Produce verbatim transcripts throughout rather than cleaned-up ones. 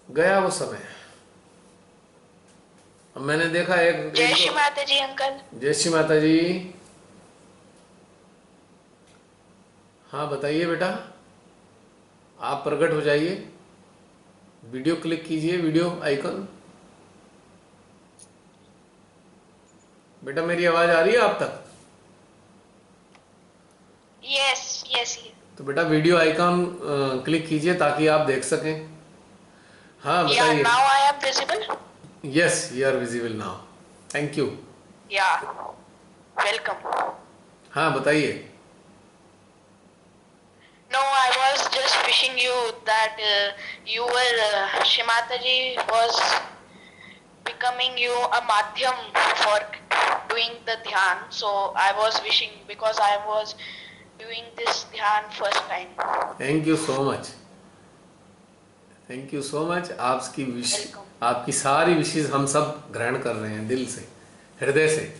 गया वो समय। अब मैंने देखा एक जय एक श्री दो। माता जी अंकल। जय श्री माता जी। हाँ बताइए बेटा, आप प्रकट हो जाइए। वीडियो क्लिक कीजिए, वीडियो आइकन। बेटा मेरी आवाज आ रही है आप तक? यस यस ये तो बेटा वीडियो आइकन क्लिक कीजिए ताकि आप देख सकें। हाँ या बताइए। Now I am visible. Yes you are visible now. Thank you. या वेलकम। हाँ बताइए। No, I was just wishing you that uh, you were uh, Shrimata ji was becoming you a madhyam for doing the dhyan. So I was wishing because I was doing this dhyan first time. Thank you so much. Thank you so much. आपकी wish Welcome, आपकी सारी विशेष हम सब ग्रहण कर रहे हैं दिल से, हृदय से।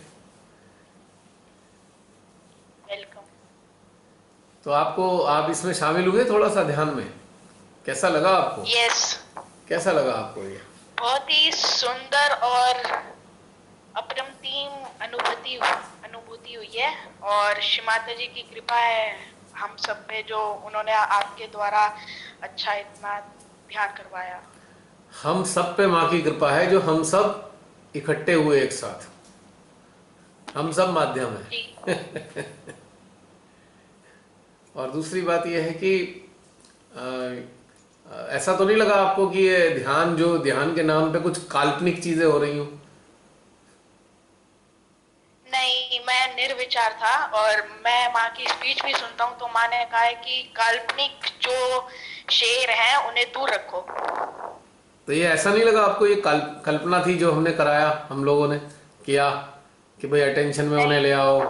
welcome. तो आपको, आप इसमें शामिल हुए थोड़ा सा ध्यान में? कैसा लगा आपको? Yes, कैसा लगा आपको ये? बहुत ही सुंदर और अप्रतिम अनुभूति अनुभूति हुई है और श्री माता जी की कृपा है हम सब पे जो उन्होंने आपके द्वारा अच्छा इतना ध्यान करवाया। हम सब पे माँ की कृपा है जो हम सब इकट्ठे हुए एक साथ। हम सब माध्यम जी है। और दूसरी बात यह है कि आ, ऐसा तो नहीं लगा आपको कि ये ध्यान, जो ध्यान के नाम पे कुछ काल्पनिक चीजें हो रही हूं? नहीं, मैं निर्विचार था और मैं माँ की स्पीच भी सुनता हूँ तो माँ ने कहा है कि काल्पनिक जो शेर हैं उन्हें दूर रखो। तो ये ऐसा नहीं लगा आपको ये कल, कल्पना थी जो हमने कराया, हम लोगों ने किया कि भाई अटेंशन में उन्हें नहीं ले आओ?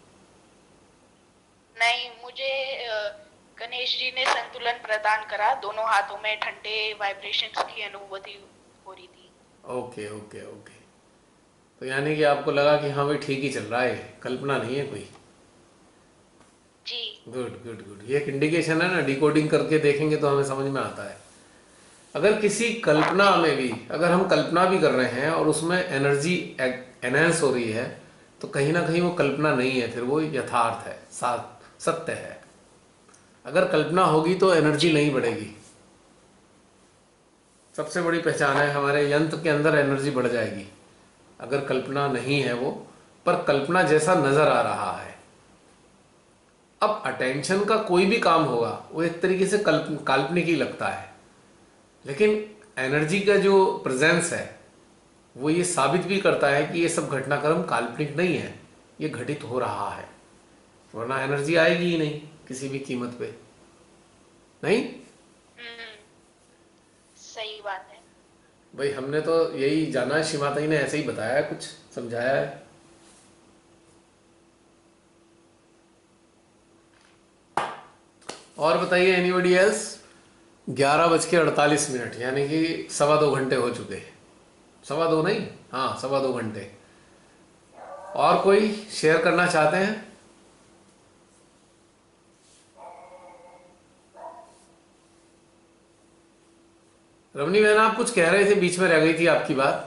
नहीं, मुझे अ, गणेश जी ने संतुलन प्रदान करा, दोनों हाथों में ठंडे वाइब्रेशंस की अनुभूति हो रही थी। Okay okay okay. तो यानी कि आपको लगा कि हाँ भाई ठीक ही चल रहा है, कल्पना नहीं है कोई। जी गुड गुड गुड। ये एक इंडिकेशन है ना, डिकोडिंग करके देखेंगे तो हमें समझ में आता है। अगर किसी कल्पना जी में भी, अगर हम कल्पना भी कर रहे हैं और उसमें एनर्जी एनहेंस हो रही है, तो कहीं ना कहीं वो कल्पना नहीं है, फिर वो यथार्थ है, साथ सत्य है। अगर कल्पना होगी तो एनर्जी जी नहीं बढ़ेगी। सबसे बड़ी पहचान है, हमारे यंत्र के अंदर एनर्जी बढ़ जाएगी अगर कल्पना नहीं है वो, पर कल्पना जैसा नजर आ रहा है। अब अटेंशन का कोई भी काम होगा वो एक तरीके से कल्प काल्पनिक ही लगता है, लेकिन एनर्जी का जो प्रेजेंस है वो ये साबित भी करता है कि ये सब घटनाक्रम काल्पनिक नहीं है, ये घटित हो रहा है। वरना एनर्जी आएगी ही नहीं किसी भी कीमत पे, नहीं? हम्म, सही बात है। भाई हमने तो यही जाना है, श्री माता जी ने ऐसे ही बताया है, कुछ समझाया है। और बताइए एनीबडी एल्स? ग्यारह बज के अड़तालीस मिनट यानी कि सवा दो घंटे हो चुके हैं। सवा दो नहीं, हाँ सवा दो घंटे। और कोई शेयर करना चाहते हैं? रमनी बहन आप कुछ कह रहे थे, बीच में रह गई थी आपकी बात।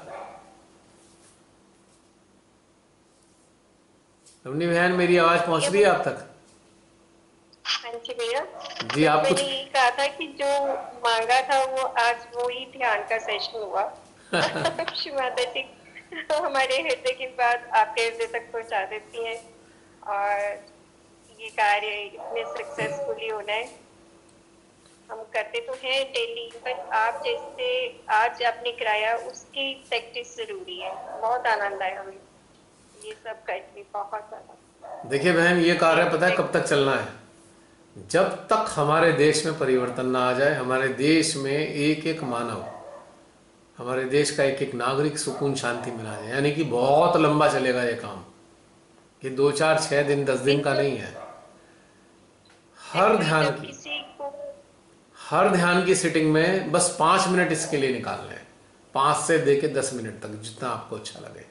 रमनी बहन मेरी आवाज पहुंच ये रही है आप तक? हाँ जी भैया, जी बस आप मैंने कुछ। यही कहा था कि जो मांगा था वो आज वो ही ध्यान का सेशन हुआ। श्री माता जी हमारे हृदय की बात आपके हृदय तक पहुंचा देती हैं और ये कार्य इतने सक्सेसफुली होना है। हम करते तो हैं डेली, बट आप जैसे आज आपने कराया उसकी प्रैक्टिस जरूरी है। बहुत आनंद आया हमें ये सब करके, बहुत ज्यादा। देखिए बहन, ये कार्य पता है कब तक चलना है? जब तक हमारे देश में परिवर्तन ना आ जाए, हमारे देश में एक एक मानव, हमारे देश का एक एक नागरिक सुकून शांति मिला जाए, यानी कि बहुत लंबा चलेगा ये काम। ये दो चार छह दिन दस दिन का नहीं है। हर एक्चुअली ध्यान जब की किसी को हर ध्यान की सिटिंग में बस पांच मिनट इसके लिए निकालने हैं। पांच से देके दस मिनट तक, जितना आपको अच्छा लगे।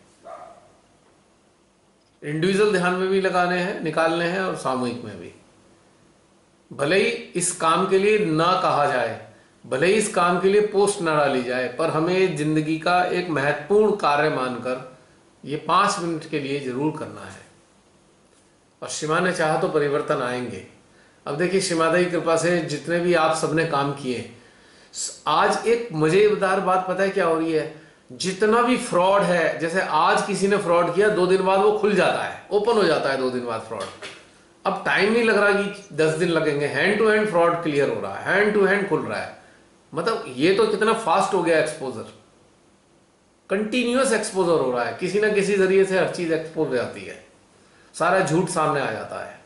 इंडिविजुअल ध्यान में भी लगाने हैं, निकालने हैं, और सामूहिक में भी। भले ही इस काम के लिए ना कहा जाए, भले ही इस काम के लिए पोस्ट न डाली जाए, पर हमें जिंदगी का एक महत्वपूर्ण कार्य मानकर ये पांच मिनट के लिए जरूर करना है। और शिमा ने चाहा तो परिवर्तन आएंगे। अब देखिए, शिमादा की कृपा से जितने भी आप सबने काम किए, आज एक मजेदार बात पता है क्या हो रही है, जितना भी फ्रॉड है, जैसे आज किसी ने फ्रॉड किया, दो दिन बाद वो खुल जाता है, ओपन हो जाता है दो दिन बाद फ्रॉड। अब टाइम नहीं लग रहा कि दस दिन लगेंगे, hand to hand fraud clear हो रहा है, हैंड टू हैंड खुल रहा है। मतलब ये तो कितना फास्ट हो गया एक्सपोजर, कंटिन्यूअस एक्सपोजर हो रहा है, किसी ना किसी जरिए से हर चीज एक्सपोज हो जाती है, सारा झूठ सामने आ जाता है।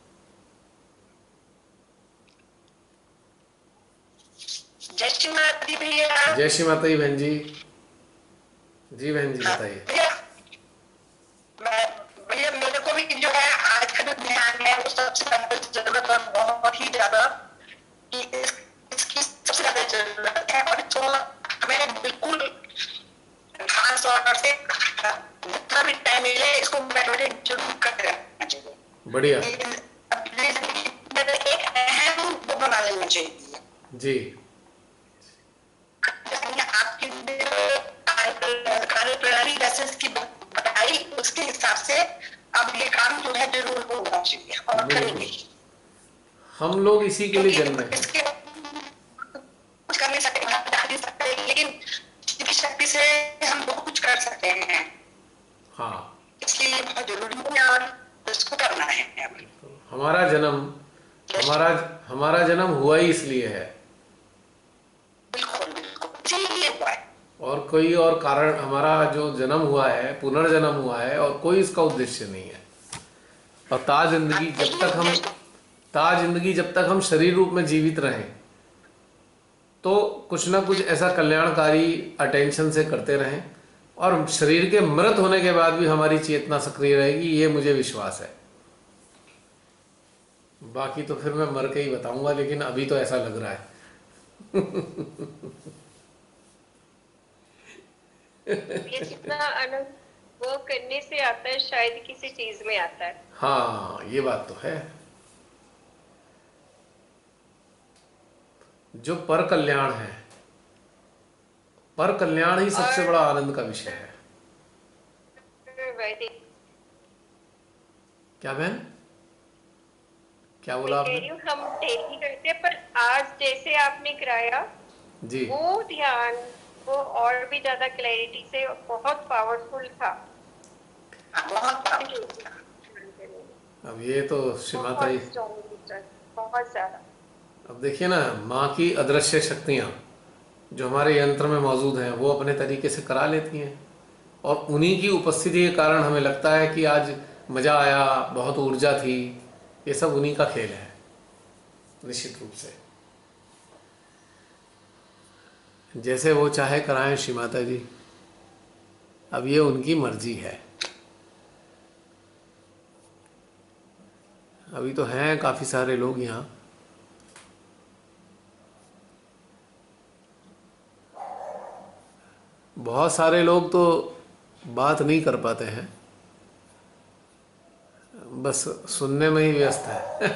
जय श्री माता दी भैया। जय श्री माता दी बहन जी। जी बहन जी बताइए। भैया मैं- भैया मेरे को भी जो है आज का जो ध्यान है वो सबसे ज्यादा जरूरत है, बहुत ही ज्यादा, कि इस, इसकी सबसे ज्यादा जरूरत है। और इसको हमें बिल्कुल खास तौर से जितना भी टाइम मिले इसको मेडिटेट जरूर करते रहना चाहिए। बढ़िया अपने जिंदगी में एक अहम वो बना लेना चाहिए। जी। आपकी कार्य प्रणाली जैसे इसकी बताई, उसके हिसाब से अब ये काम जो है जरूर होना चाहिए और करेंगे। हम लोग इसी के लिए जन्मे हैं। इसके कुछ कर नहीं सकते, बता नहीं सकते, लेकिन इसकी शक्ति से हम बहुत कुछ कर सकते हैं। हाँ, इसलिए बहुत जरूरी है और इसको करना है। हमारा जन्म हमारा हमारा जन्म हुआ ही इसलिए है, बिल्कुल बिल्कुल इसीलिए हुआ है। और कोई और कारण, हमारा जो जन्म हुआ है, पुनर्जन्म हुआ है, और कोई इसका उद्देश्य नहीं है। और ता जिंदगी जब तक हम ता जिंदगी जब तक हम शरीर रूप में जीवित रहें, तो कुछ ना कुछ ऐसा कल्याणकारी अटेंशन से करते रहें, और शरीर के मृत होने के बाद भी हमारी चेतना सक्रिय रहेगी, ये मुझे विश्वास है। बाकी तो फिर मैं मर के ही बताऊंगा, लेकिन अभी तो ऐसा लग रहा है। ये जितना आनंद वो करने से आता है, शायद किसी चीज में आता है। हाँ, ये बात तो है। जो पर कल्याण है, पर कल्याण ही सबसे और- बड़ा आनंद का विषय है। वैदिक क्या बहन, क्या बोला मैं कह आपने? रही हूँ, हम डेली करते हैं, पर आज जैसे आपने कराया जी। वो ध्यान, वो और भी ज्यादा क्लैरिटी से बहुत पावरफुल था। बहुत अब ये तो श्रीमाता जी, बहुत strong, बहुत ज्यादा। अब देखिए ना, माँ की अदृश्य शक्तियाँ जो हमारे यंत्र में मौजूद हैं, वो अपने तरीके से करा लेती हैं, और उन्हीं की उपस्थिति के कारण हमें लगता है कि आज मज़ा आया, बहुत ऊर्जा थी। ये सब उन्हीं का खेल है, निश्चित रूप से। जैसे वो चाहे कराएं श्री माता जी, अब ये उनकी मर्जी है। अभी तो हैं काफ़ी सारे लोग यहाँ, बहुत सारे लोग तो बात नहीं कर पाते हैं, बस सुनने में ही व्यस्त है।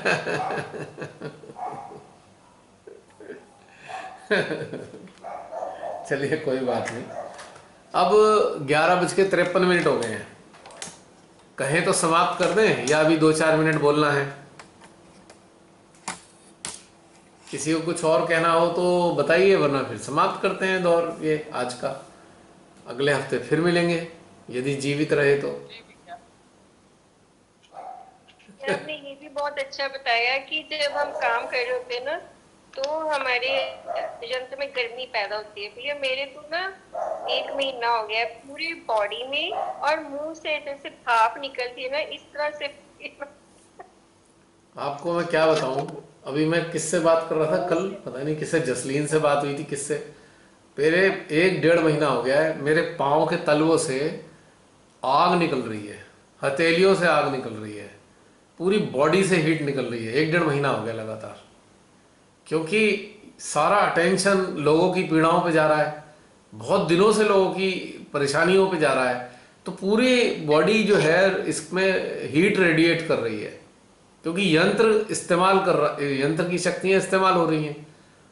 चलिए कोई बात नहीं। अब ग्यारह बज के तिरपन मिनट हो गए हैं, कहें तो समाप्त कर दें या अभी दो चार मिनट बोलना है? किसी को कुछ और कहना हो तो बताइए, वरना फिर समाप्त करते हैं दौर ये आज का। अगले हफ्ते फिर मिलेंगे, यदि जीवित रहे तो। आपने ये भी बहुत अच्छा बताया कि जब हम काम कर रहे होते हैं ना, तो हमारे यंत्र में गर्मी पैदा होती है। भैया मेरे को ना एक महीना हो गया है, पूरी बॉडी में और मुंह से जैसे भाप निकलती है ना, इस तरह से। आपको मैं क्या बताऊं, अभी मैं किससे बात कर रहा था कल, पता नहीं किससे, जसलीन से बात हुई थी, किससे। मेरे एक डेढ़ महीना हो गया है, मेरे पाँव के तलवों से आग निकल रही है, हथेलियों से आग निकल रही है, पूरी बॉडी से हीट निकल रही है। एक डेढ़ महीना हो गया लगातार, क्योंकि सारा अटेंशन लोगों की पीड़ाओं पे जा रहा है, बहुत दिनों से लोगों की परेशानियों पे जा रहा है, तो पूरी बॉडी जो है इसमें हीट रेडिएट कर रही है, क्योंकि यंत्र इस्तेमाल कर रहा, यंत्र की शक्तियां इस्तेमाल हो रही हैं।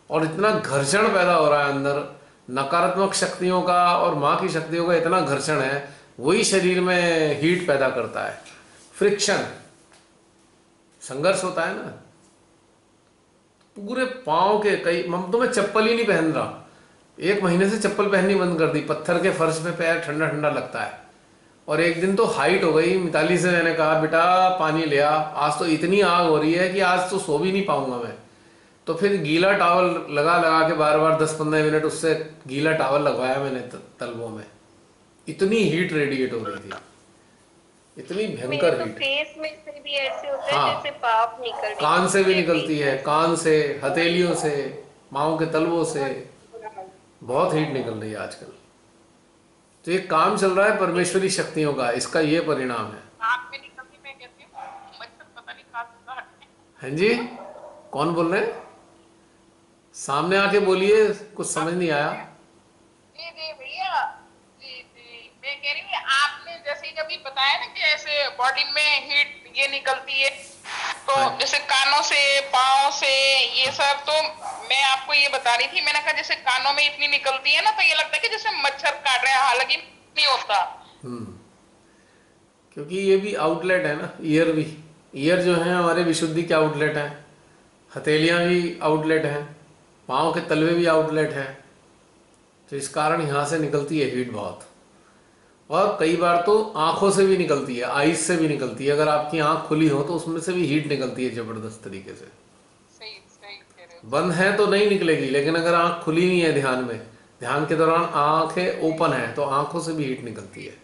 और इतना घर्षण पैदा हो रहा है अंदर, नकारात्मक शक्तियों का और माँ की शक्तियों का इतना घर्षण है, वही शरीर में हीट पैदा करता है। फ्रिक्शन, संघर्ष होता है ना। पूरे पाँव के कई, तो मैं चप्पल ही नहीं पहन रहा, एक महीने से चप्पल पहननी बंद कर दी। पत्थर के फर्श पे पैर ठंडा ठंडा लगता है। और एक दिन तो हाइट हो गई, मिताली से मैंने कहा बेटा पानी ले आ, आज तो इतनी आग हो रही है कि आज तो सो भी नहीं पाऊंगा मैं। तो फिर गीला टॉवल लगा लगा के बार बार दस पंद्रह मिनट उससे गीला टॉवल लगवाया मैंने तलवों में। इतनी हीट रेडिएट हो रही थी, इतनी भयंकर हीट। फेस में से भी ऐसे होता है हाँ, जैसे पाप निकल रही है, कान से भी निकलती है, कान से, हथेलियों से, पाँव के तलवों से बहुत हीट निकल रही है आजकल। तो ये काम चल रहा है परमेश्वरी शक्तियों का, इसका ये परिणाम है। आँख में निकलती, मैं कहती हूँ मच्छर पता नहीं कहाँ से काटते हैं। हाँ जी, कौन बोल रहे हैं? सामने आके बोलिए, कुछ समझ नहीं आया। जी जी भैया, जी जी मैं कह रही हूँ आपने जैसे कभी बताया ना कि ऐसे बॉडी में हीट ये निकलती है, तो हाँ। जैसे कानों से, पाँव से, ये सब। तो मैं आपको ये बता रही थी, मैंने कहा जैसे कानों में इतनी निकलती है ना, तो ये लगता है कि जैसे मच्छर काट रहे हैं, हालांकि नहीं होता। हम्म, क्योंकि ये भी आउटलेट है ना, ईयर भी। ईयर जो है हमारे विशुद्धि के आउटलेट है, हथेलियां भी आउटलेट हैं, पाँव के तलवे भी आउटलेट हैं। तो इस कारण यहाँ से निकलती है हीट बहुत। और कई बार तो आंखों से भी निकलती है, आईज से भी निकलती है। अगर आपकी आंख खुली हो तो उसमें से भी हीट निकलती है जबरदस्त तरीके से। सही सही कह रहे हो। बंद है तो नहीं निकलेगी, लेकिन अगर आंख खुली नहीं है ध्यान में, ध्यान के दौरान आंखें ओपन है, तो आंखों से भी हीट निकलती है।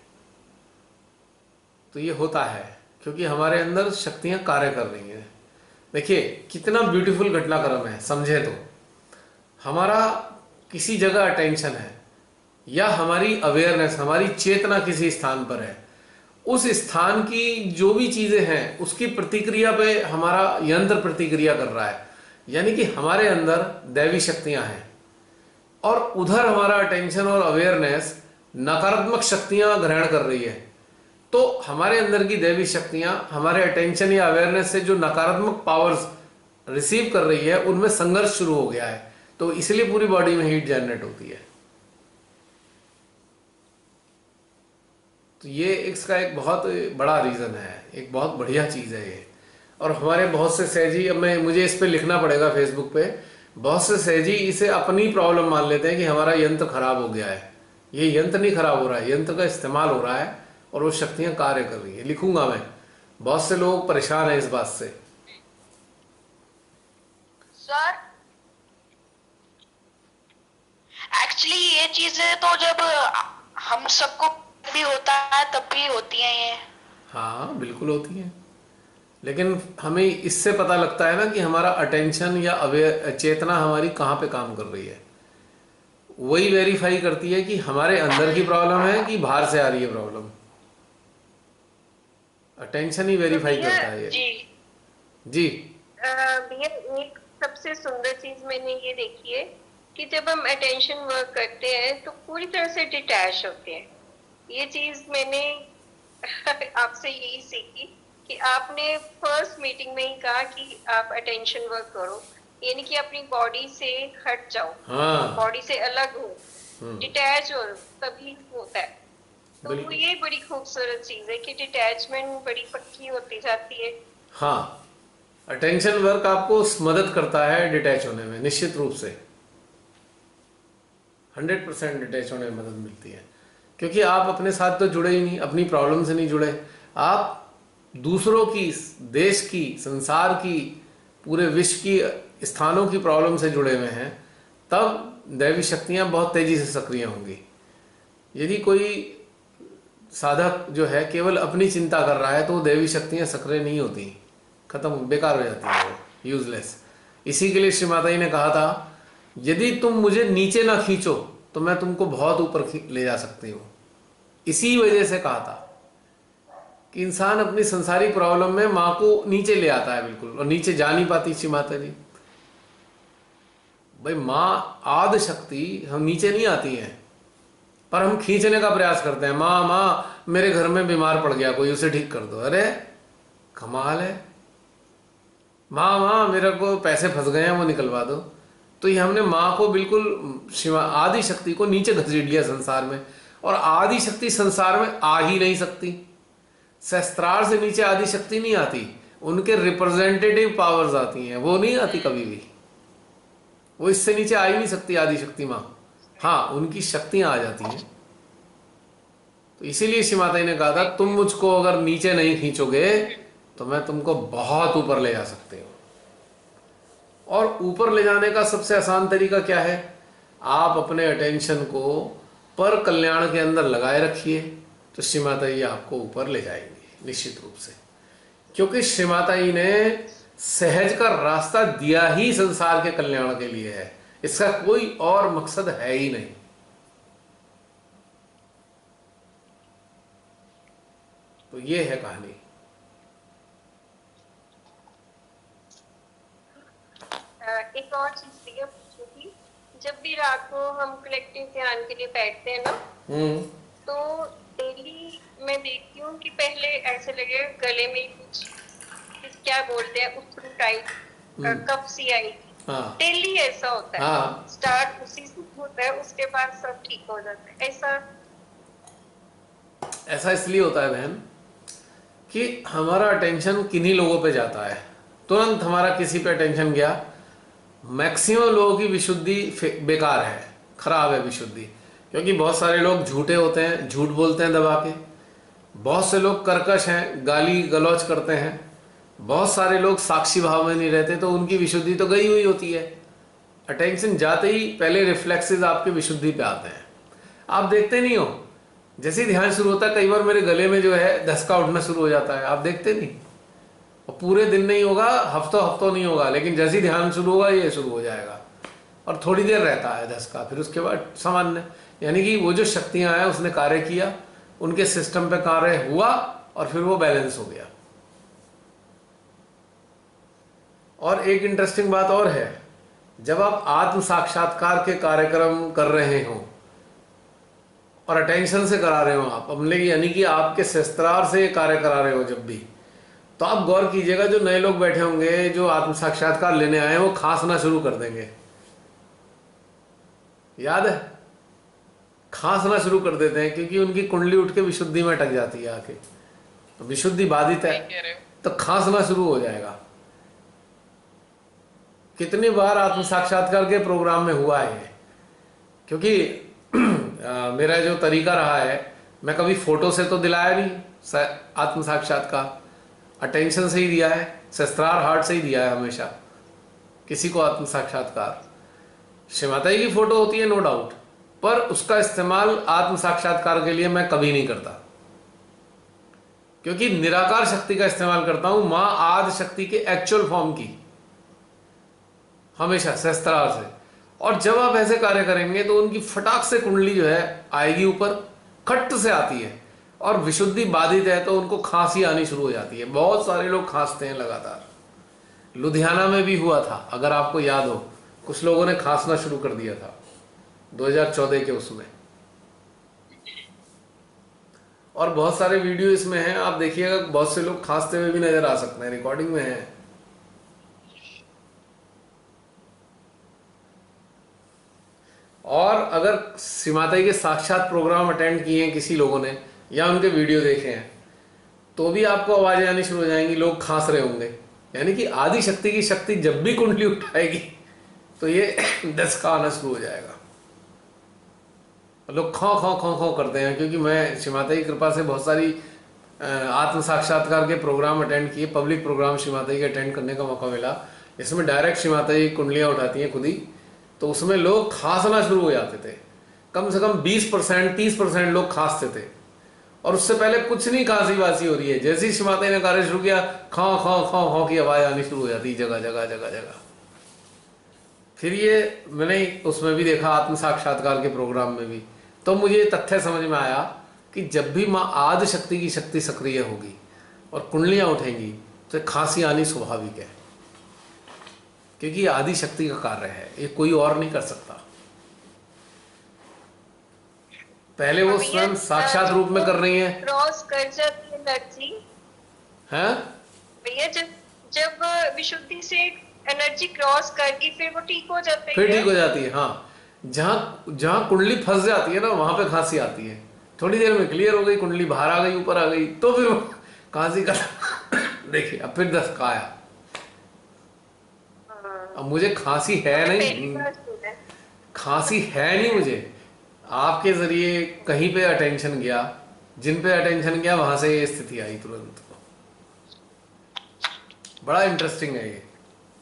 तो ये होता है क्योंकि हमारे अंदर शक्तियां कार्य कर रही हैं। देखिए कितना ब्यूटीफुल घटनाक्रम है, समझे तो। हमारा किसी जगह अटेंशन है या हमारी अवेयरनेस, हमारी चेतना किसी स्थान पर है, उस स्थान की जो भी चीजें हैं उसकी प्रतिक्रिया पे हमारा यंत्र प्रतिक्रिया कर रहा है। यानी कि हमारे अंदर दैवी शक्तियां हैं और उधर हमारा अटेंशन और अवेयरनेस नकारात्मक शक्तियां ग्रहण कर रही है। तो हमारे अंदर की दैवी शक्तियां हमारे अटेंशन या अवेयरनेस से जो नकारात्मक पावर्स रिसीव कर रही है, उनमें संघर्ष शुरू हो गया है। तो इसलिए पूरी बॉडी में हीट जनरेट होती है। तो ये इसका एक बहुत बड़ा रीजन है, एक बहुत बढ़िया चीज है ये। और हमारे बहुत से सहजी, अब मैं मुझे इस पे लिखना पड़ेगा फेसबुक पे, बहुत से सहजी इसे अपनी प्रॉब्लम मान लेते हैं कि हमारा यंत्र खराब हो गया है। ये यंत्र नहीं खराब हो रहा है, यंत्र का इस्तेमाल हो रहा है और वो शक्तियां कार्य कर रही है। लिखूंगा मैं, बहुत से लोग परेशान हैं इस बात से। सर एक्चुअली ये चीजें तो जब हम सबको भी होता है तब भी होती हैं ये। हाँ बिल्कुल होती हैं, लेकिन हमें इससे पता लगता है ना कि हमारा अटेंशन या अवेयर चेतना हमारी कहाँ पे काम कर रही है। वही वेरीफाई करती है कि हमारे अंदर की प्रॉब्लम है कि बाहर से आ रही है प्रॉब्लम। अटेंशन ही वेरीफाई तो करता है ये। जी जी भैया एक सबसे सुंदर चीज मैंने ये देखी है कि जब हम अटेंशन वर्क करते हैं तो पूरी तरह से डिटैच होते हैं। ये चीज मैंने आपसे यही सीखी कि आपने फर्स्ट मीटिंग में ही कहा कि आप अटेंशन वर्क करो, यानी कि अपनी बॉडी से हट जाओ, हाँ, बॉडी से अलग हो, डिटैच हो, तभी होता है। तो बिल्कुल। ये बड़ी खूबसूरत चीज है कि डिटैचमेंट बड़ी पक्की होती जाती है। हाँ, अटेंशन वर्क आपको मदद करता है डिटैच होने में, निश्चित रूप से हंड्रेड परसेंट डिटैच होने में मदद मिलती है। क्योंकि आप अपने साथ तो जुड़े ही नहीं, अपनी प्रॉब्लम से नहीं जुड़े, आप दूसरों की, देश की, संसार की, पूरे विश्व की स्थानों की प्रॉब्लम से जुड़े हुए हैं। तब दैवी शक्तियां बहुत तेजी से सक्रिय होंगी। यदि कोई साधक जो है केवल अपनी चिंता कर रहा है तो दैवी शक्तियां सक्रिय नहीं होती, खत्म, बेकार हो जाती है, वो यूजलेस। इसी के लिए श्री माता जी ने कहा था, यदि तुम मुझे नीचे ना खींचो तो मैं तुमको बहुत ऊपर ले जा सकती हूँ। इसी वजह से कहा था कि इंसान अपनी संसारिक प्रॉब्लम में माँ को नीचे ले आता है बिल्कुल, और नीचे जा नहीं पाती श्री माता जी। भाई माँ आदि शक्ति हम नीचे नहीं आती हैं, पर हम खींचने का प्रयास करते हैं। माँ माँ मेरे घर में बीमार पड़ गया कोई, उसे ठीक कर दो। अरे कमाल है। माँ माँ मेरे को पैसे फंस गए हैं, वो निकलवा दो। तो ये हमने माँ को बिल्कुल शिवा आदि शक्ति को नीचे घसीट लिया संसार में, और आदि शक्ति संसार में आ ही नहीं सकती। सहस्त्रार से नीचे आदि शक्ति नहीं आती, उनके रिप्रेजेंटेटिव पावर्स आती हैं, वो नहीं आती कभी भी। वो इससे नीचे आ ही नहीं सकती आदि शक्ति माँ। हाँ, उनकी शक्तियां आ जाती हैं। तो इसीलिए श्री माता जी ने कहा था, तुम मुझको अगर नीचे नहीं खींचोगे तो मैं तुमको बहुत ऊपर ले जा सकते हो। और ऊपर ले जाने का सबसे आसान तरीका क्या है? आप अपने अटेंशन को पर कल्याण के अंदर लगाए रखिए, तो श्री माता जी आपको ऊपर ले जाएंगी निश्चित रूप से। क्योंकि श्री माता जी ने सहज का रास्ता दिया ही संसार के कल्याण के लिए है, इसका कोई और मकसद है ही नहीं। तो ये है कहानी। एक और चीज थी पूछूंगी, जब भी रात को हम कलेक्टिव ध्यान के लिए बैठते हैं ना, हम्म तो डेली मैं देखती हूँ कि पहले ऐसे लगे गले में कुछ क्या बोलते हैं उथरू टाइप कफ सी आई, हाँ डेली ऐसा होता है। हाँ। स्टार्ट उसी से होता है, उसके बाद सब ठीक हो जाता है। ऐसा ऐसा इसलिए होता है बहन कि हमारा अटेंशन किन्हीं लोगों पे जाता है, तुरंत हमारा किसी पे अटेंशन गया। मैक्सिमम लोगों की विशुद्धि बेकार है, खराब है विशुद्धि, क्योंकि बहुत सारे लोग झूठे होते हैं, झूठ बोलते हैं दबा के। बहुत से लोग कर्कश हैं, गाली गलौज करते हैं। बहुत सारे लोग साक्षी भाव में नहीं रहते, तो उनकी विशुद्धि तो गई हुई होती है। अटेंशन जाते ही पहले रिफ्लेक्सेस आपके विशुद्धि पे आते हैं। आप देखते नहीं हो, जैसे ही ध्यान शुरू होता है कई बार मेरे गले में जो है धसका उठना शुरू हो जाता है, आप देखते नहीं। और पूरे दिन नहीं होगा, हफ्तों हफ्तों नहीं होगा, लेकिन जैसे ही ध्यान शुरू होगा ये शुरू हो जाएगा, और थोड़ी देर रहता है धसका, फिर उसके बाद सामान्य। यानी कि वो जो शक्तियां हैं उसने कार्य किया, उनके सिस्टम पे कार्य हुआ, और फिर वो बैलेंस हो गया। और एक इंटरेस्टिंग बात और है, जब आप आत्म साक्षात्कार के कार्यक्रम कर रहे हो और अटेंशन से करा रहे हो आप अपने, यानी कि आपके शस्त्रार से कार्य करा रहे हो जब भी, तो आप गौर कीजिएगा जो नए लोग बैठे होंगे जो आत्म साक्षात्कार लेने आए हैं वो खांसना शुरू कर देंगे। याद है, खांसना शुरू कर देते हैं, क्योंकि उनकी कुंडली उठ के विशुद्धि में अटक जाती है आके, तो विशुद्धि बाधित है तो खांसना शुरू हो जाएगा। कितनी बार आत्म साक्षात्कार के प्रोग्राम में हुआ है, क्योंकि आ, मेरा जो तरीका रहा है, मैं कभी फोटो से तो दिलाया नहीं आत्म साक्षात्कार, अटेंशन से ही दिया है, शस्त्रार हार्ट से ही दिया है हमेशा किसी को आत्म साक्षात्कार। श्री माता जी की फोटो होती है नो डाउट, पर उसका इस्तेमाल आत्म साक्षात्कार के लिए मैं कभी नहीं करता, क्योंकि निराकार शक्ति का इस्तेमाल करता हूं, मां आदि शक्ति के एक्चुअल फॉर्म की, हमेशा शस्त्रार से। और जब आप ऐसे कार्य करेंगे तो उनकी फटाक से कुंडली जो है आएगी ऊपर, खट्ट से आती है, और विशुद्धि बाधित है तो उनको खांसी आनी शुरू हो जाती है। बहुत सारे लोग खांसते हैं लगातार। लुधियाना में भी हुआ था, अगर आपको याद हो, कुछ लोगों ने खांसना शुरू कर दिया था दो हज़ार चौदह के उसमें, और बहुत सारे वीडियो इसमें हैं, आप देखिएगा बहुत से लोग खांसते हुए भी नजर आ सकते हैं, रिकॉर्डिंग में है। और अगर श्री माता जी के साक्षात प्रोग्राम अटेंड किए हैं किसी लोगों ने या उनके वीडियो देखे हैं, तो भी आपको आवाजें आनी शुरू हो जाएंगी, लोग खांस रहे होंगे। यानी कि आदि शक्ति की शक्ति जब भी कुंडली उठाएगी तो ये दस का आना शुरू हो जाएगा। लोग खौ खौ खौ खौ करते हैं, क्योंकि मैं श्री माता की कृपा से बहुत सारी आत्म साक्षात्कार के प्रोग्राम अटेंड किए, पब्लिक प्रोग्राम श्री माता जी के अटेंड करने का मौका मिला, इसमें डायरेक्ट श्री माता जी कुंडलियां उठाती हैं खुद ही, तो उसमें लोग खांसना शुरू हो जाते थे। कम से कम बीस परसेंट तीस परसेंट लोग खांसते थे, और उससे पहले कुछ नहीं खांसी वासी हो रही है, जैसे ही श्री माता जी ने कार्य शुरू किया, खाओ खाओ खाओ खाओ की आवाज आनी शुरू हो जाती जगह जगह जगह जगह। फिर ये मैंने उसमें भी देखा, आत्म साक्षात्कार के प्रोग्राम में भी, तो मुझे ये तथ्य समझ में आया कि जब भी माँ आदि शक्ति की शक्ति सक्रिय होगी और कुंडलियां उठेंगी तो खांसी आनी स्वाभाविक है, क्योंकि ये आदि शक्ति का कार्य है, ये कोई और नहीं कर सकता। पहले वो स्वयं साक्षात रूप में कर रही है, क्रॉस कर जाती है एनर्जी हैं? भैया। जब जब विशुद्धि से एनर्जी क्रॉस करके फिर वो ठीक हो जाते हैं फिर क्या? ठीक हो जाती है। हाँ, जहाँ जहाँ कुंडली फंस जाती है ना, वहां पे खांसी आती है। थोड़ी देर में क्लियर हो गई, कुंडली बाहर आ गई, ऊपर आ गई, तो फिर वो खांसी का देखिए अब फिर दस्तका आया। हाँ, अब मुझे खांसी है मैंने पहली नहीं, बार सुना है। खांसी है नहीं मुझे, आपके जरिए कहीं पे अटेंशन गया, जिन पे अटेंशन गया वहां से ये स्थिति आई तुरंत। बड़ा इंटरेस्टिंग है ये।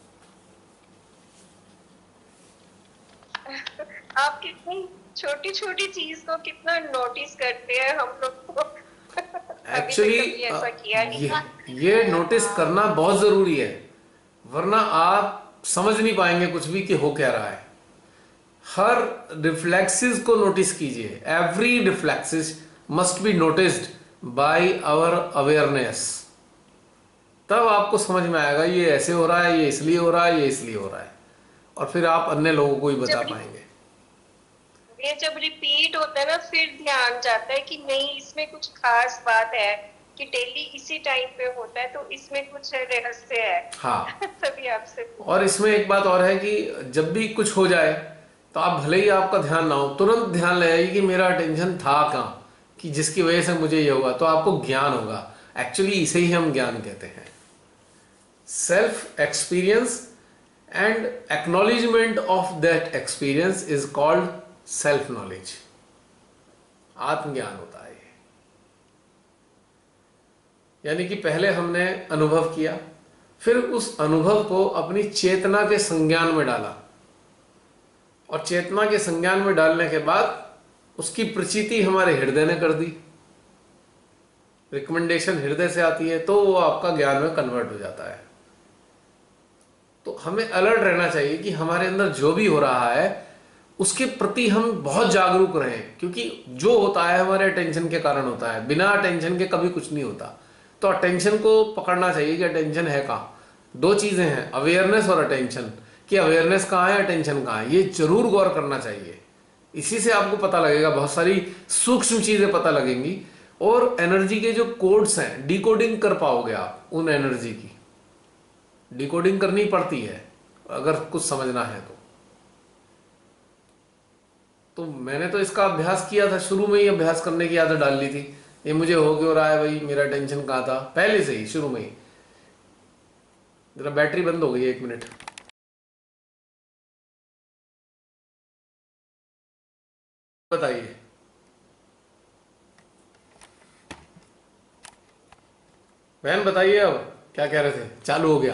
आप कितनी छोटी छोटी चीज को कितना नोटिस करते हैं हम लोग को। अभी तक एक्चुअली कभी ऐसा किया नहीं। ये ये नोटिस करना बहुत जरूरी है, वरना आप समझ नहीं पाएंगे कुछ भी कि हो क्या रहा है। हर रिफ्लेक्सेस को नोटिस कीजिए। Every reflexes must be noticed by our awareness. तब आपको समझ में आएगा ये ऐसे हो रहा है, ये इसलिए हो रहा है, ये इसलिए हो रहा है, और फिर आप अन्य लोगों को ही बता जब पाएंगे। ये जब रिपीट होता है ना, फिर ध्यान जाता है कि नहीं इसमें कुछ खास बात है, कि डेली इसी टाइम पे होता है, तो इसमें कुछ रहस्य है। हाँ, तभी आपसे और इसमें एक बात और है कि जब भी कुछ हो जाए तो आप भले ही आपका ध्यान ना हो, तुरंत ध्यान ले आइए कि मेरा अटेंशन था कहाँ, कि जिसकी वजह से मुझे ये हुआ, तो आपको ज्ञान होगा। एक्चुअली इसे ही हम ज्ञान कहते हैं। Self experience and acknowledgement of that experience is called self knowledge. आत्मज्ञान होता है ये। यानी कि पहले हमने अनुभव किया, फिर उस अनुभव को अपनी चेतना के संज्ञान में डाला, और चेतना के संज्ञान में डालने के बाद उसकी प्रचिति हमारे हृदय ने कर दी, रिकमेंडेशन हृदय से आती है, तो वो आपका ज्ञान में कन्वर्ट हो जाता है। तो हमें अलर्ट रहना चाहिए कि हमारे अंदर जो भी हो रहा है उसके प्रति हम बहुत जागरूक रहें, क्योंकि जो होता है हमारे अटेंशन के कारण होता है। बिना अटेंशन के कभी कुछ नहीं होता। तो अटेंशन को पकड़ना चाहिए कि अटेंशन है कहाँ। दो चीजें हैं, अवेयरनेस और अटेंशन, कि अवेयरनेस कहाँ है, अटेंशन कहाँ है, ये जरूर गौर करना चाहिए। इसी से आपको पता लगेगा, बहुत सारी सूक्ष्म चीजें पता लगेंगी, और एनर्जी के जो कोड्स हैं डिकोडिंग कर पाओगे आप। उन एनर्जी की डिकोडिंग करनी पड़ती है अगर कुछ समझना है तो। तो मैंने तो इसका अभ्यास किया था, शुरू में ही अभ्यास करने की आदत डाल ली थी। ये मुझे हो क्यों रहा है भाई, मेरा टेंशन कहाँ था, पहले से ही शुरू में ही। जरा बैटरी बंद हो गई, एक मिनट। बताइए, बहन बताइए, अब क्या कह रहे थे, चालू हो गया।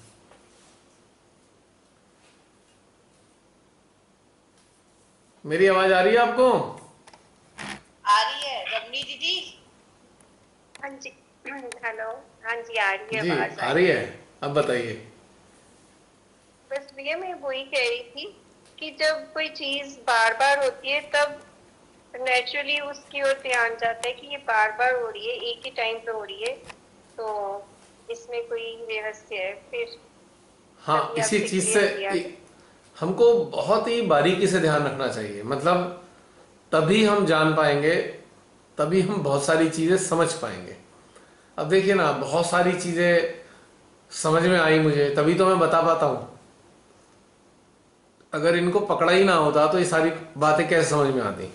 मेरी आवाज आ रही है आपको? आ रही है रमनी दीदी? हाँ जी, हेलो, हाँ जी आ रही है जी आवाज। आ रही है। अब बताइए। बस भैया मैं वही कह रही थी कि जब कोई चीज बार बार होती है तब नेचुरली उसकी ओर ध्यान जाता है कि ये बार बार हो रही है, एक ही टाइम पे हो रही है, तो इसमें कोई रहस्य है। फिर हाँ, तभी इसी आपसे चीज क्लियर से किया। इ- हमको बहुत ही बारीकी से ध्यान रखना चाहिए। मतलब तभी हम जान पाएंगे, तभी हम बहुत सारी चीजें समझ पाएंगे। अब देखिए ना, बहुत सारी चीजें समझ में आई मुझे, तभी तो मैं बता पाता हूं। अगर इनको पकड़ा ही ना होता तो ये सारी बातें कैसे समझ में आती।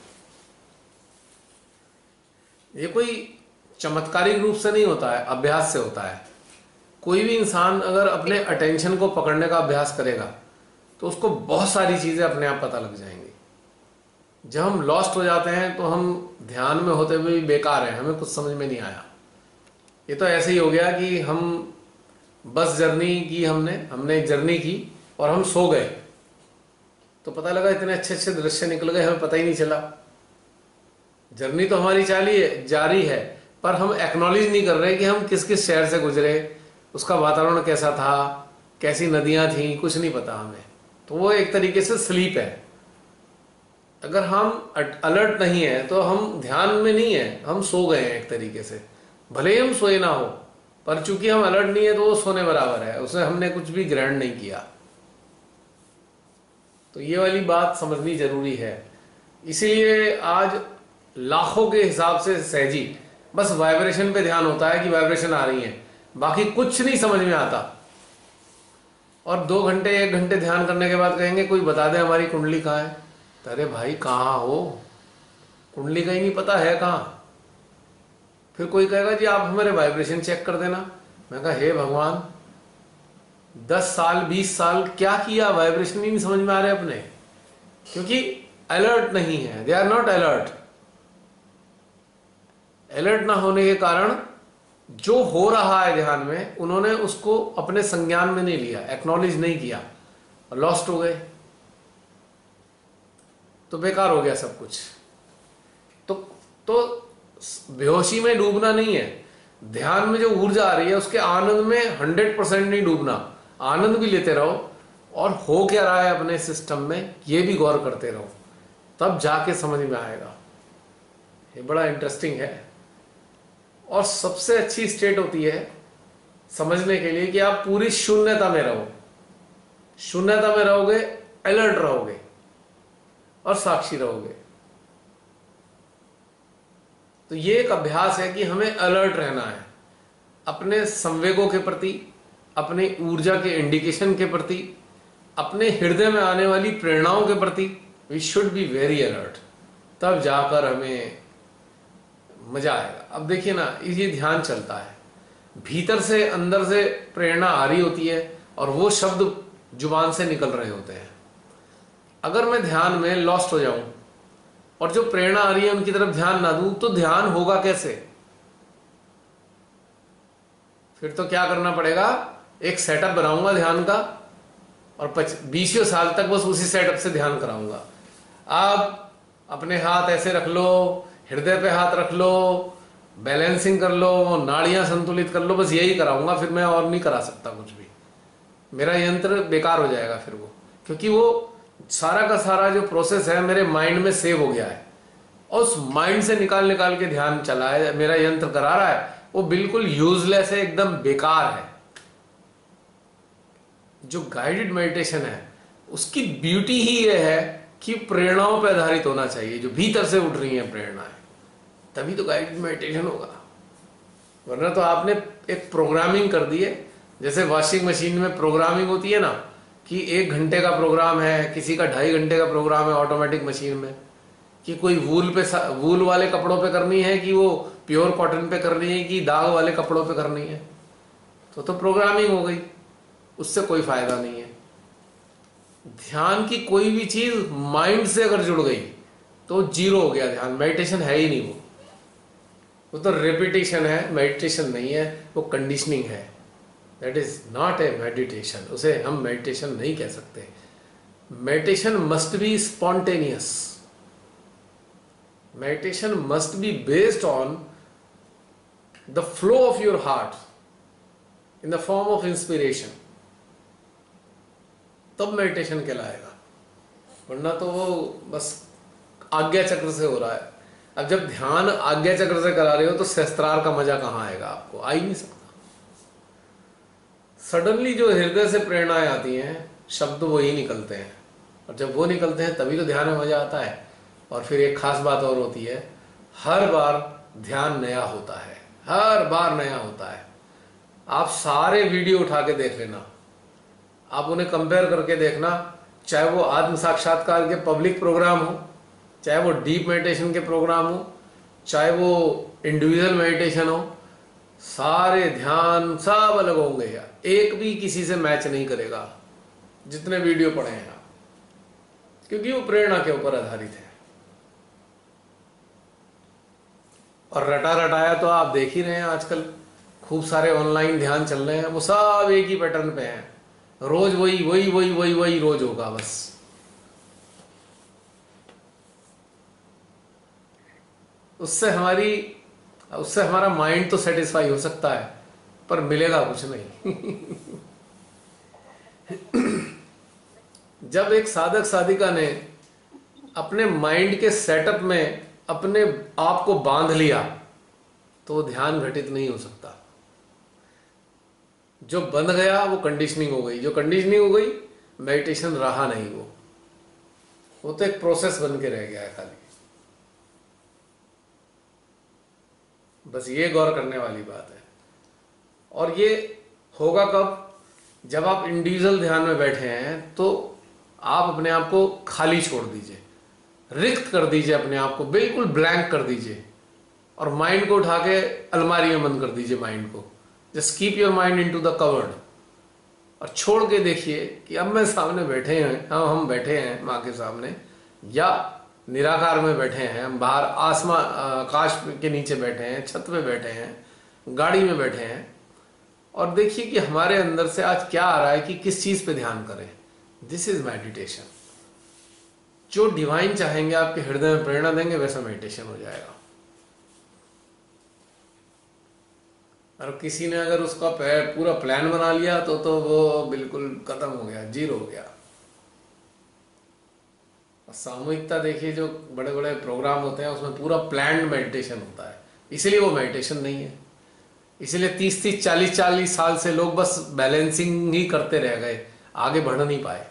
ये कोई चमत्कारिक रूप से नहीं होता है, अभ्यास से होता है। कोई भी इंसान अगर अपने अटेंशन को पकड़ने का अभ्यास करेगा तो उसको बहुत सारी चीजें अपने आप पता लग जाएंगी। जब हम लॉस्ट हो जाते हैं तो हम ध्यान में होते हुए भी बेकार हैं, हमें कुछ समझ में नहीं आया। ये तो ऐसे ही हो गया कि हम बस जर्नी की, हमने हमने एक जर्नी की और हम सो गए, तो पता लगा इतने अच्छे अच्छे दृश्य निकल गए, हमें पता ही नहीं चला। जर्नी तो हमारी चाली है, जारी है, पर हम एक्नॉलेज नहीं कर रहे कि हम किस किस शहर से गुजरे, उसका वातावरण कैसा था, कैसी नदियां थी, कुछ नहीं पता हमें। तो वो एक तरीके से स्लीप है। अगर हम अलर्ट नहीं है तो हम ध्यान में नहीं है, हम सो गए हैं एक तरीके से। भले ही हम सोए ना हो, पर चूंकि हम अलर्ट नहीं है तो वो सोने बराबर है, उसमें हमने कुछ भी ग्रहण नहीं किया। तो ये वाली बात समझनी जरूरी है। इसीलिए आज लाखों के हिसाब से सहजी बस वाइब्रेशन पे ध्यान होता है कि वाइब्रेशन आ रही है, बाकी कुछ नहीं समझ में आता। और दो घंटे एक घंटे ध्यान करने के बाद कहेंगे कोई बता दे हमारी कुंडली कहाँ है। तो अरे भाई कहाँ हो, कुंडली का ही नहीं पता है कहाँ। फिर कोई कहेगा जी आप हमारे वाइब्रेशन चेक कर देना। मैं कहा हे भगवान, दस साल बीस साल क्या किया, वाइब्रेशन ही नहीं समझ में आ रहे अपने, क्योंकि अलर्ट नहीं है, they are not alert. Alert ना होने के कारण जो हो रहा है ध्यान में उन्होंने उसको अपने संज्ञान में नहीं लिया, एक्नॉलेज नहीं किया और लॉस्ट हो गए, तो बेकार हो गया सब कुछ। तो तो बेहोशी में डूबना नहीं है, ध्यान में जो ऊर्जा आ रही है उसके आनंद में हंड्रेड परसेंट नहीं डूबना, आनंद भी लेते रहो और हो क्या रहा है अपने सिस्टम में ये भी गौर करते रहो, तब जाके समझ में आएगा। ये बड़ा इंटरेस्टिंग है। और सबसे अच्छी स्टेट होती है समझने के लिए कि आप पूरी शून्यता में रहो, शून्यता में रहोगे, अलर्ट रहोगे और साक्षी रहोगे। तो ये एक अभ्यास है कि हमें अलर्ट रहना है अपने संवेगों के प्रति, अपने ऊर्जा के इंडिकेशन के प्रति, अपने हृदय में आने वाली प्रेरणाओं के प्रति। We should be very alert, तब जाकर हमें मजा आएगा। अब देखिए ना, ये ध्यान चलता है, भीतर से अंदर से प्रेरणा आ रही होती है और वो शब्द जुबान से निकल रहे होते हैं। अगर मैं ध्यान में लॉस्ट हो जाऊं और जो प्रेरणा आ रही है उनकी तरफ ध्यान ना दूं, तो ध्यान होगा कैसे? फिर तो क्या करना पड़ेगा, एक सेटअप बनाऊंगा ध्यान का और बीसियों साल तक बस उसी सेटअप से ध्यान कराऊंगा। आप अपने हाथ ऐसे रख लो, हृदय पे हाथ रख लो, बैलेंसिंग कर लो, नाड़ियां संतुलित कर लो, बस यही कराऊंगा, फिर मैं और नहीं करा सकता कुछ भी। मेरा यंत्र बेकार हो जाएगा फिर वो, क्योंकि वो सारा का सारा जो प्रोसेस है मेरे माइंड में सेव हो गया है और उस माइंड से निकाल निकाल के ध्यान चला है, मेरा यंत्र करा रहा है, वो बिल्कुल यूजलेस है, एकदम बेकार है। जो गाइडेड मेडिटेशन है उसकी ब्यूटी ही ये है कि प्रेरणाओं पर आधारित होना चाहिए, जो भीतर से उठ रही हैं प्रेरणाएं, तभी तो गाइडेड मेडिटेशन होगा। वरना तो आपने एक प्रोग्रामिंग कर दी है, जैसे वॉशिंग मशीन में प्रोग्रामिंग होती है ना, कि एक घंटे का प्रोग्राम है, किसी का ढाई घंटे का प्रोग्राम है ऑटोमेटिक मशीन में, कि कोई वूल पे वूल वाले कपड़ों पे करनी है, कि वो प्योर कॉटन पे करनी है, कि दाग वाले कपड़ों पे करनी है, तो तो प्रोग्रामिंग हो गई, उससे कोई फायदा नहीं है। ध्यान की कोई भी चीज माइंड से अगर जुड़ गई तो जीरो हो गया ध्यान, मेडिटेशन है ही नहीं वो वो तो रेपिटेशन है, मेडिटेशन नहीं है, वो कंडीशनिंग है। That is not a meditation, उसे हम मेडिटेशन नहीं कह सकते। Meditation must be spontaneous, meditation must be based on the flow of your heart in the form of inspiration, तब मेडिटेशन कहलाएगा। वरना तो वो बस आज्ञा चक्र से हो रहा है। अब जब ध्यान आज्ञा चक्र से करा रहे हो तो सहस्त्रार का मजा कहां आएगा आपको, आ ही नहीं सकता। सडनली जो हृदय से प्रेरणाएं आती हैं, शब्द वो ही निकलते हैं, और जब वो निकलते हैं तभी तो ध्यान में मजा आता है। और फिर एक खास बात और होती है, हर बार ध्यान नया होता है, हर बार नया होता है। आप सारे वीडियो उठा के देख लेना, आप उन्हें कंपेयर करके देखना, चाहे वो आत्म साक्षात्कार के पब्लिक प्रोग्राम हो, चाहे वो डीप मेडिटेशन के प्रोग्राम हो, चाहे वो इंडिविजुअल मेडिटेशन हो, सारे ध्यान सब अलग होंगे, एक भी किसी से मैच नहीं करेगा जितने वीडियो पढ़े हैं आप, क्योंकि वो प्रेरणा के ऊपर आधारित है। और रटा रटाया तो आप देख ही रहे हैं, आजकल खूब सारे ऑनलाइन ध्यान चल रहे हैं, वो सब एक ही पैटर्न पे हैं, रोज वही वही वही वही वही रोज होगा बस। उससे हमारी उससे हमारा माइंड तो सेटिस्फाई हो सकता है, पर मिलेगा कुछ नहीं। जब एक साधक साधिका ने अपने माइंड के सेटअप में अपने आप को बांध लिया तो ध्यान घटित नहीं हो सकता। जो बंध गया वो कंडीशनिंग हो गई, जो कंडीशनिंग हो गई मेडिटेशन रहा नहीं, वो वो तो एक प्रोसेस बन के रह गया है खाली। बस ये गौर करने वाली बात है। और ये होगा कब? जब आप इंडिविजुअल ध्यान में बैठे हैं तो आप अपने आप को खाली छोड़ दीजिए, रिक्त कर दीजिए, अपने आप को बिल्कुल ब्लैंक कर दीजिए और माइंड को उठा के अलमारी में बंद कर दीजिए। माइंड को just keep your mind into the covered और छोड़ के देखिए कि अब मैं सामने बैठे हैं, हम हम बैठे हैं माँ के सामने, या निराकार में बैठे हैं, हम बाहर आसमान आकाश के नीचे बैठे हैं, छत पे बैठे हैं, गाड़ी में बैठे हैं, और देखिए कि हमारे अंदर से आज क्या आ रहा है कि किस चीज पे ध्यान करें। This is meditation. जो डिवाइन चाहेंगे आपके हृदय में प्रेरणा देंगे वैसा मेडिटेशन हो जाएगा। और किसी ने अगर उसका पूरा प्लान बना लिया तो तो वो बिल्कुल खत्म हो गया, जीरो हो गया। सामूहिकता देखिए, जो बड़े बड़े प्रोग्राम होते हैं उसमें पूरा प्लान्ड मेडिटेशन होता है, इसलिए वो मेडिटेशन नहीं है। इसलिए तीस तीस चालीस चालीस साल से लोग बस बैलेंसिंग ही करते रह गए, आगे बढ़ नहीं पाए।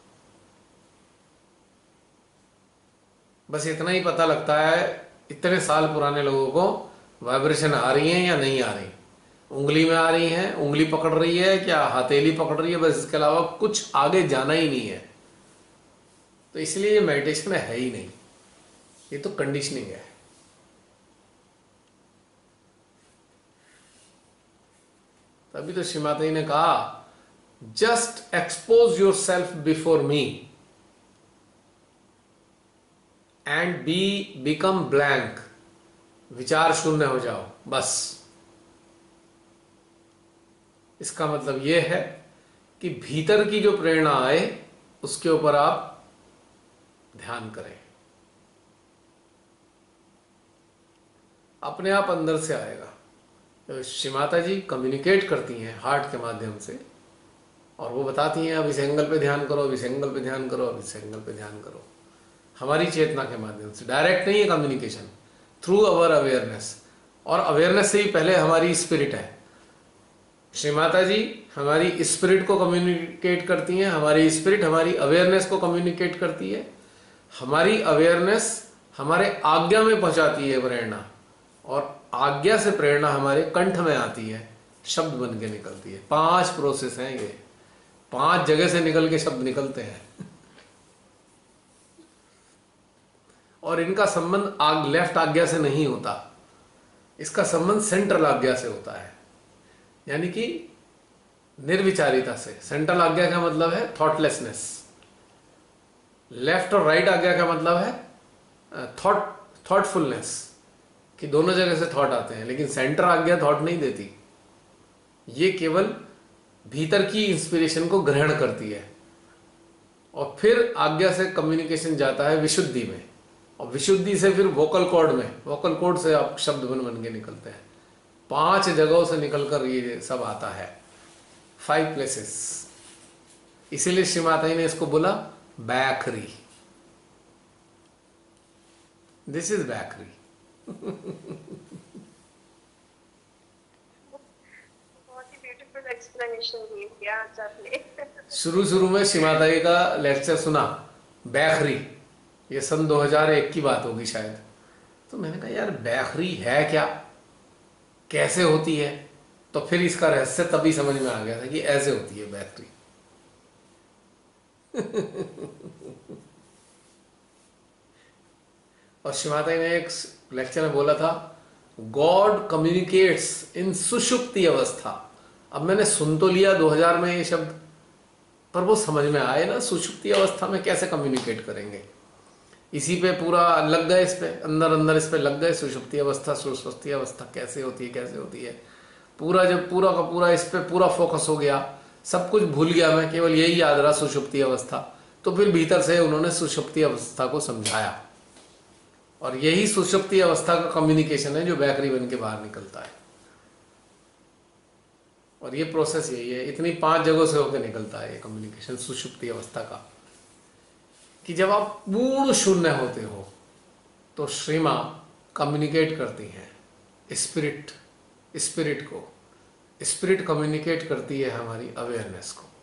बस इतना ही पता लगता है इतने साल पुराने लोगों को वाइब्रेशन आ रही है या नहीं आ रही, उंगली में आ रही है, उंगली पकड़ रही है क्या, हथेली पकड़ रही है, बस इसके अलावा कुछ आगे जाना ही नहीं है। तो इसलिए ये मेडिटेशन है ही नहीं, ये तो कंडीशनिंग है। तभी तो श्री माता जी ने कहा just expose yourself before me and be become blank, विचार शून्य हो जाओ बस। इसका मतलब यह है कि भीतर की जो प्रेरणा आए उसके ऊपर आप ध्यान करें, अपने आप अंदर से आएगा। तो श्री माता जी कम्युनिकेट करती हैं हार्ट के माध्यम से, और वो बताती हैं अब इस एंगल पे ध्यान करो, अब इस एंगल पे ध्यान करो, अब इस एंगल पे ध्यान करो, हमारी चेतना के माध्यम से। डायरेक्ट नहीं है कम्युनिकेशन, थ्रू अवर अवेयरनेस। और अवेयरनेस से ही पहले हमारी स्पिरिट है। श्री माता जी हमारी स्पिरिट को कम्युनिकेट करती हैं, हमारी स्पिरिट हमारी अवेयरनेस को कम्युनिकेट करती है, हमारी अवेयरनेस हमारे आज्ञा में पहुंचाती है प्रेरणा, और आज्ञा से प्रेरणा हमारे कंठ में आती है, शब्द बन के निकलती है। पांच प्रोसेस हैं ये, पांच जगह से निकल के शब्द निकलते हैं। और इनका संबंध आग लेफ्ट आज्ञा से नहीं होता, इसका संबंध सेंट्रल आज्ञा से होता है, यानी कि निर्विचारिता से। सेंट्रल आज्ञा का मतलब है थॉटलेसनेस, लेफ्ट और राइट आज्ञा का मतलब है थॉट थॉटफुलनेस, कि दोनों जगह से थॉट आते हैं। लेकिन सेंटर आज्ञा थॉट नहीं देती, ये केवल भीतर की इंस्पिरेशन को ग्रहण करती है। और फिर आज्ञा से कम्युनिकेशन जाता है विशुद्धि में, और विशुद्धि से फिर वोकल कॉर्ड में, वोकल कॉर्ड से आप शब्द बन बन के निकलते हैं। पांच जगहों से निकलकर ये सब आता है, फाइव प्लेसेस। इसीलिए श्री माता जी ने इसको बोला बैखरी, दिस इज बैखरी। बहुत ही ब्यूटीफुल एक्सप्लेनेशन दी क्या आज आपने। शुरू शुरू में श्री माता जी का लेक्चर सुना बैखरी, ये सन दो हज़ार एक की बात होगी शायद। तो मैंने कहा यार बैखरी है क्या, कैसे होती है? तो फिर इसका रहस्य तभी समझ में आ गया था कि ऐसे होती है बैखरी। और श्री माता जी ने एक लेक्चर में बोला था गॉड कम्युनिकेट्स इन सुषुप्ति अवस्था। अब मैंने सुन तो लिया दो हज़ार में ये शब्द, पर वो समझ में आए ना सुषुप्ति अवस्था में कैसे कम्युनिकेट करेंगे। इसी पे पूरा लग गए, इस पे अंदर अंदर इस पे लग गए, सुषुप्ति अवस्था सुषुप्ति अवस्था कैसे होती है कैसे होती है। पूरा जब पूरा का पूरा इस पे पूरा फोकस हो गया, सब कुछ भूल गया मैं, केवल यही याद रहा सुषुप्ति अवस्था। तो फिर भीतर से उन्होंने सुषुप्ति अवस्था को समझाया, और यही सुषुप्ति अवस्था का कम्युनिकेशन है जो बैकरी बन के बाहर निकलता है। और ये प्रोसेस यही है, इतनी पांच जगहों से होकर निकलता है ये कम्युनिकेशन सुषुप्ति अवस्था का, कि जब आप पूर्ण शून्य होते हो तो श्री मां कम्युनिकेट करती हैं स्पिरिट स्पिरिट को, स्पिरिट कम्युनिकेट करती है हमारी अवेयरनेस को।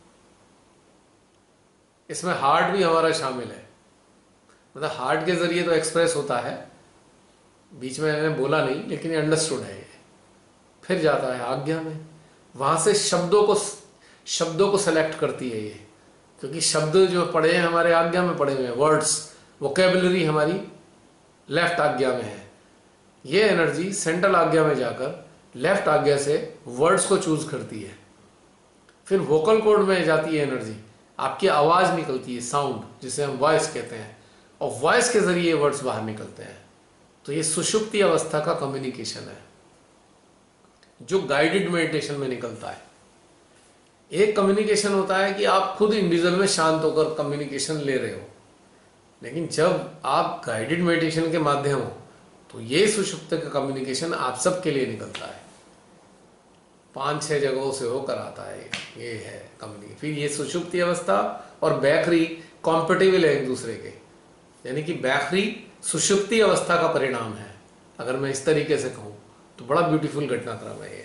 इसमें हार्ट भी हमारा शामिल है, मतलब हार्ट के जरिए तो एक्सप्रेस होता है, बीच में मैंने बोला नहीं लेकिन अंडरस्टूड है ये। फिर जाता है आज्ञा में, वहां से शब्दों को शब्दों को सेलेक्ट करती है ये, क्योंकि शब्द जो पढ़े हैं हमारे आज्ञा में पढ़े हुए हैं, वर्ड्स, वोकेबलरी हमारी लेफ्ट आज्ञा में है। ये एनर्जी सेंट्रल आज्ञा में जाकर लेफ्ट आज्ञा से वर्ड्स को चूज करती है, फिर वोकल कॉर्ड में जाती है एनर्जी, आपकी आवाज निकलती है, साउंड जिसे हम वॉइस कहते हैं, और वॉइस के जरिए वर्ड्स बाहर निकलते हैं। तो ये सुषुप्ति अवस्था का कम्युनिकेशन है जो गाइडेड मेडिटेशन में निकलता है। एक कम्युनिकेशन होता है कि आप खुद इंडिविजुअल में शांत होकर कम्युनिकेशन ले रहे हो, लेकिन जब आप गाइडेड मेडिटेशन के माध्यम हो तो ये सुषुप्त का कम्युनिकेशन आप सबके लिए निकलता है, पांच छह जगहों से होकर आता है। ये है कम्युनिकेशन। फिर ये सुषुप्ति अवस्था और बैखरी कॉम्पेटिबल है एक दूसरे के, यानी कि बैखरी सुषुप्ति अवस्था का परिणाम है, अगर मैं इस तरीके से कहूं तो बड़ा ब्यूटीफुल घटनाक्रम है ये।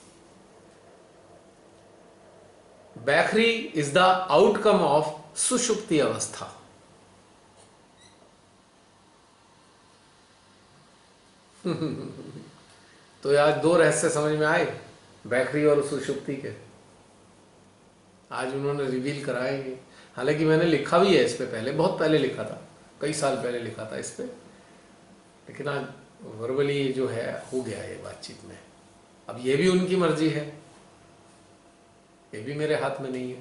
बैखरी इज द आउटकम ऑफ सुषुप्ति अवस्था। तो आज दो रहस्य समझ में आए, बैखरी और सुषुप्ति के। आज उन्होंने रिवील कराएंगे, हालांकि मैंने लिखा भी है इस पे पहले, बहुत पहले लिखा था, कई साल पहले लिखा था इस पे, लेकिन आज वर्बली जो है हो गया ये बातचीत में। अब ये भी उनकी मर्जी है, ये भी मेरे हाथ में नहीं है।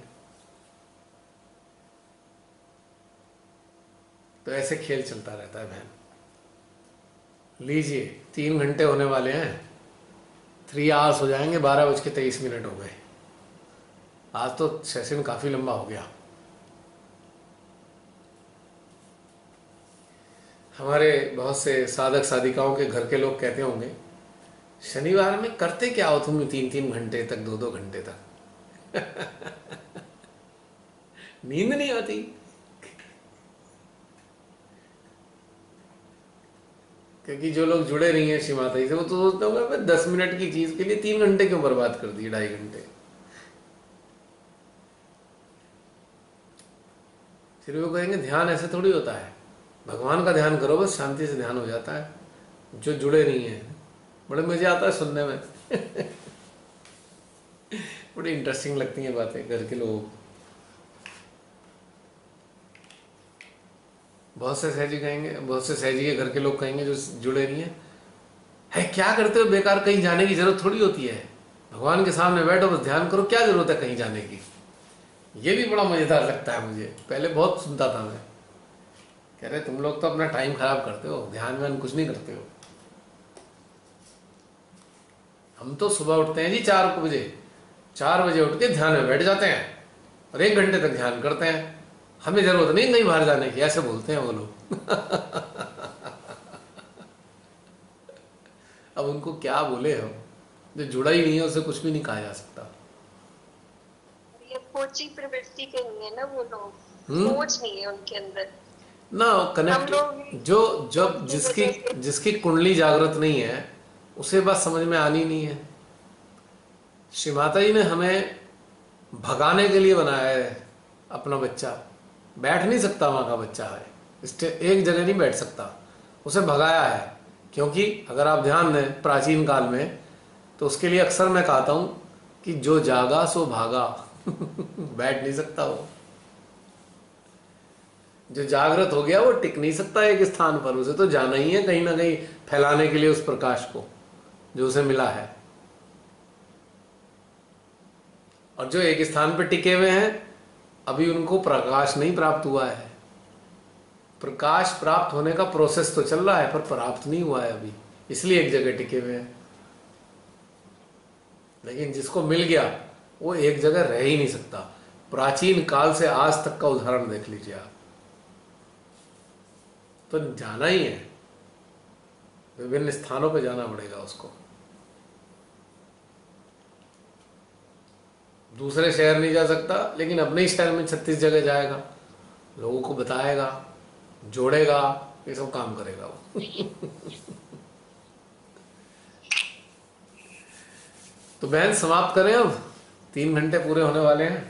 तो ऐसे खेल चलता रहता है बहन। लीजिए, तीन घंटे होने वाले हैं, थ्री आवर्स हो जाएंगे, बारह बज के तेईस मिनट हो गए। आज तो सेशन काफी लंबा हो गया। हमारे बहुत से साधक साधिकाओं के घर के लोग कहते होंगे, शनिवार में करते क्या हो तुम तीन तीन घंटे तक, दो दो घंटे तक? नींद नहीं आती? क्योंकि जो लोग जुड़े नहीं है श्री माता जी से, वो तो सोचते होंगे दस मिनट की चीज के लिए तीन घंटे क्यों बर्बाद कर दिए, ढाई घंटे। फिर वो कहेंगे ध्यान ऐसे थोड़ी होता है, भगवान का ध्यान करो बस, शांति से ध्यान हो जाता है। जो जुड़े नहीं है, बड़े मजे आता है सुनने में। बड़ी इंटरेस्टिंग लगती हैं बातें घर के लोगों को। बहुत से सहजी कहेंगे, बहुत से सहजी के घर के लोग कहेंगे जो जुड़े नहीं है, है क्या करते हो बेकार, कहीं जाने की जरूरत थोड़ी होती है, भगवान के सामने बैठो बस ध्यान करो, क्या जरूरत है कहीं जाने की। ये भी बड़ा मजेदार लगता है मुझे, पहले बहुत सुनता था मैं। कह रहे तुम लोग तो अपना टाइम खराब करते हो, ध्यान व्यान कुछ नहीं करते हो। हम तो सुबह उठते हैं जी चार बजे, चार बजे उठ के ध्यान में बैठ जाते हैं और एक घंटे तक ध्यान करते हैं, हमें जरूरत नहीं कहीं बाहर जाने की, ऐसे बोलते हैं वो लोग। अब उनको क्या बोले हम, जो जुड़ा ही नहीं है उसे कुछ भी नहीं कहा जा सकता। ये खोजी प्रवृत्ति के नहीं है ना वो लोग, हम्म? सोच नहीं है उनके अंदर ना कनेक्ट। जो जब जिसकी जिसकी कुंडली जागृत नहीं है उसे बात समझ में आनी नहीं है। श्री माता जी ने हमें भगाने के लिए बनाया है अपना बच्चा, बैठ नहीं सकता वहां का बच्चा है, एक जगह नहीं बैठ सकता, उसे भगाया है। क्योंकि अगर आप ध्यान दें प्राचीन काल में, तो उसके लिए अक्सर मैं कहता हूं कि जो जागा सो भागा। बैठ नहीं सकता वो, जो जागृत हो गया वो टिक नहीं सकता एक स्थान पर, उसे तो जाना ही है कहीं ना कहीं फैलाने के लिए उस प्रकाश को जो उसे मिला है। और जो एक स्थान पर टिके हुए हैं अभी उनको प्रकाश नहीं प्राप्त हुआ है। प्रकाश प्राप्त होने का प्रोसेस तो चल रहा है पर प्राप्त नहीं हुआ है अभी, इसलिए एक जगह टिके हुए हैं। लेकिन जिसको मिल गया वो एक जगह रह ही नहीं सकता। प्राचीन काल से आज तक का उदाहरण देख लीजिए आप, तो जाना ही है, विभिन्न स्थानों पे जाना पड़ेगा उसको। दूसरे शहर नहीं जा सकता, लेकिन अपने ही शहर में छत्तीस जगह जाएगा, लोगों को बताएगा, जोड़ेगा, ये सब काम करेगा वो। तो बहन समाप्त करें, अब तीन घंटे पूरे होने वाले हैं।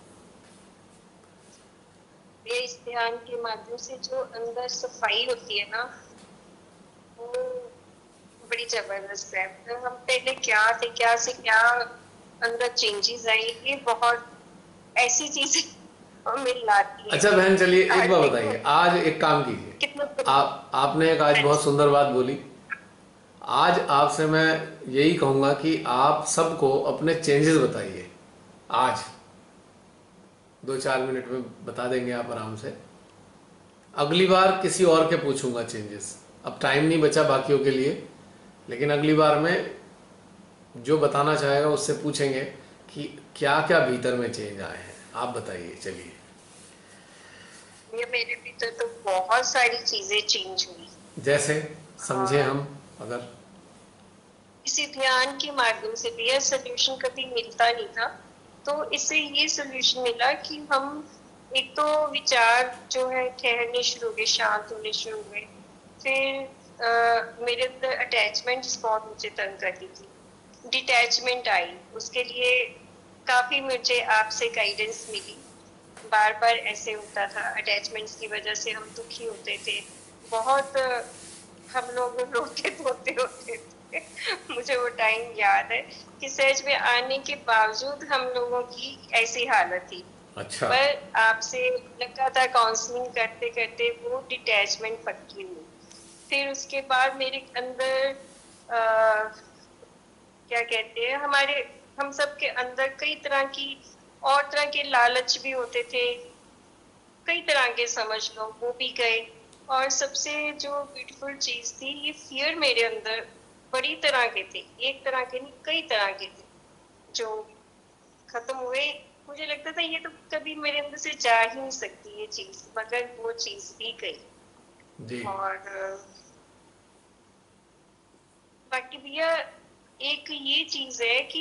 ये इस ध्यान के माध्यम से जो अंदर सफाई होती है ना, वो बड़ी जबरदस्त है। तो हम पहले क्या थे, क्या से क्या अंदर चेंजेस आई, ये बहुत ऐसी चीजें मिल लाती है। अच्छा बहन, चलिए एक बात बताइए, आज एक काम कीजिए, कितना आप आपने एक आज बहुत सुंदर बात बोली। आज आपसे मैं यही कहूंगा कि आप सबको अपने चेंजेस बताइए। आज दो चार मिनट में बता देंगे आप आराम से। अगली बार किसी और के पूछूंगा चेंजेस, अब टाइम नहीं बचा बाकियों के लिए, लेकिन अगली बार में जो बताना चाहेगा उससे पूछेंगे कि क्या क्या भीतर में चेंज आए हैं। आप बताइए, चलिए। ये मेरे भीतर तो बहुत सारी चीजें चेंज हुई। जैसे समझे हम, अगर इसी ध्यान के माध्यम से भी यह सोल्यूशन कभी मिलता नहीं था, तो इससे ये सोल्यूशन मिला कि हम एक तो विचार जो है ठहरने शुरू हो गए, शांत होने शुरू हुए। फिर आ, मेरे अंदर अटैचमेंट्स बहुत मुझे तंग करती थी, डिटैचमेंट आई। उसके लिए काफी मुझे आपसे गाइडेंस मिली। बार बार ऐसे होता था, अटैचमेंट्स की वजह से हम दुखी होते थे, बहुत हम लोग रोते धोते होते थे। मुझे वो टाइम याद है कि सहज में आने के बावजूद हम लोगों की ऐसी हालत थी। अच्छा, पर आपसे लगा था काउंसलिंग करते करते वो डिटैचमेंट पक्की हुई। फिर उसके बाद मेरे अंदर आ, क्या कहते हैं, हमारे हम सब के अंदर कई तरह की और तरह के लालच भी होते थे, कई तरह के समझ लो, वो भी गए। और सबसे जो ब्यूटीफुल चीज थी, ये फियर मेरे अंदर बड़ी तरह के थे, एक तरह के नहीं कई तरह के थे, जो खत्म हुए। मुझे लगता था ये तो कभी मेरे अंदर से जा ही नहीं सकती ये चीज, मगर वो चीज भी गई। जी। और बाकी भैया एक ये चीज है कि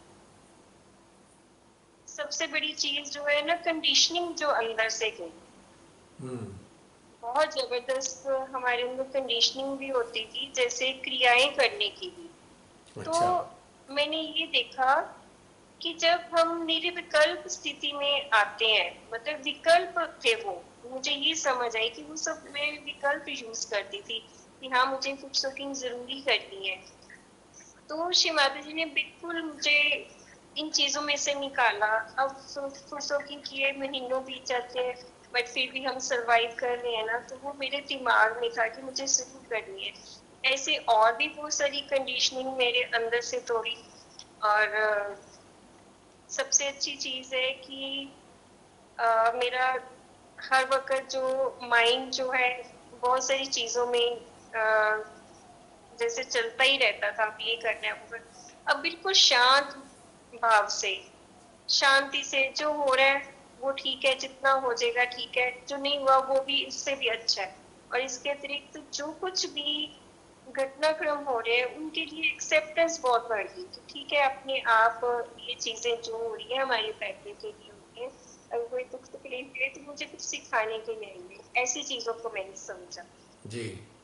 सबसे बड़ी चीज जो है ना, कंडीशनिंग जो अंदर से गई, हम्म। बहुत जबरदस्त हमारे अंदर कंडीशनिंग भी होती थी, जैसे क्रियाएं करने की भी। अच्छा। तो मैंने ये देखा कि जब हम निर्विकल्प स्थिति में आते हैं, मतलब विकल्प थे वो, मुझे ये समझ आई कि वो सब मैं विकल्प यूज करती थी कि हाँ मुझे फुट सोकिंग जरूरी करनी है। तो श्री माता जी ने बिल्कुल मुझे इन चीजों में से निकाला। अब फुट सोकिंग किए महीनों बीत जाते हैं, बट फिर भी हम सरवाइव कर रहे हैं ना, तो वो मेरे दिमाग में था कि मुझे शुरू करनी है। ऐसे और भी बहुत सारी कंडीशनिंग मेरे अंदर से तोड़ी। और सबसे अच्छी चीज है कि आ, मेरा हर वक्त जो माइंड जो है बहुत सारी चीजों में आ, जैसे चलता ही रहता था, अब ये करना है वो करना। अब बिल्कुल शांत भाव से, शांति से, जो हो रहा है वो ठीक है, जितना हो जाएगा ठीक है, जो नहीं हुआ वो भी इससे भी अच्छा है। और इसके अतिरिक्त तो जो कुछ भी घटनाक्रम हो रहे हैं उनके लिए एक्सेप्टेंस बहुत बढ़ गई कि ठीक है, अपने आप ये चीजें जो हो रही है हमारे फायदे के लिए होती है। अगर कोई दुख तकलीफ है तो मुझे कुछ सिखाने के लिए नहीं है, ऐसी चीजों को मैंने समझा। जी।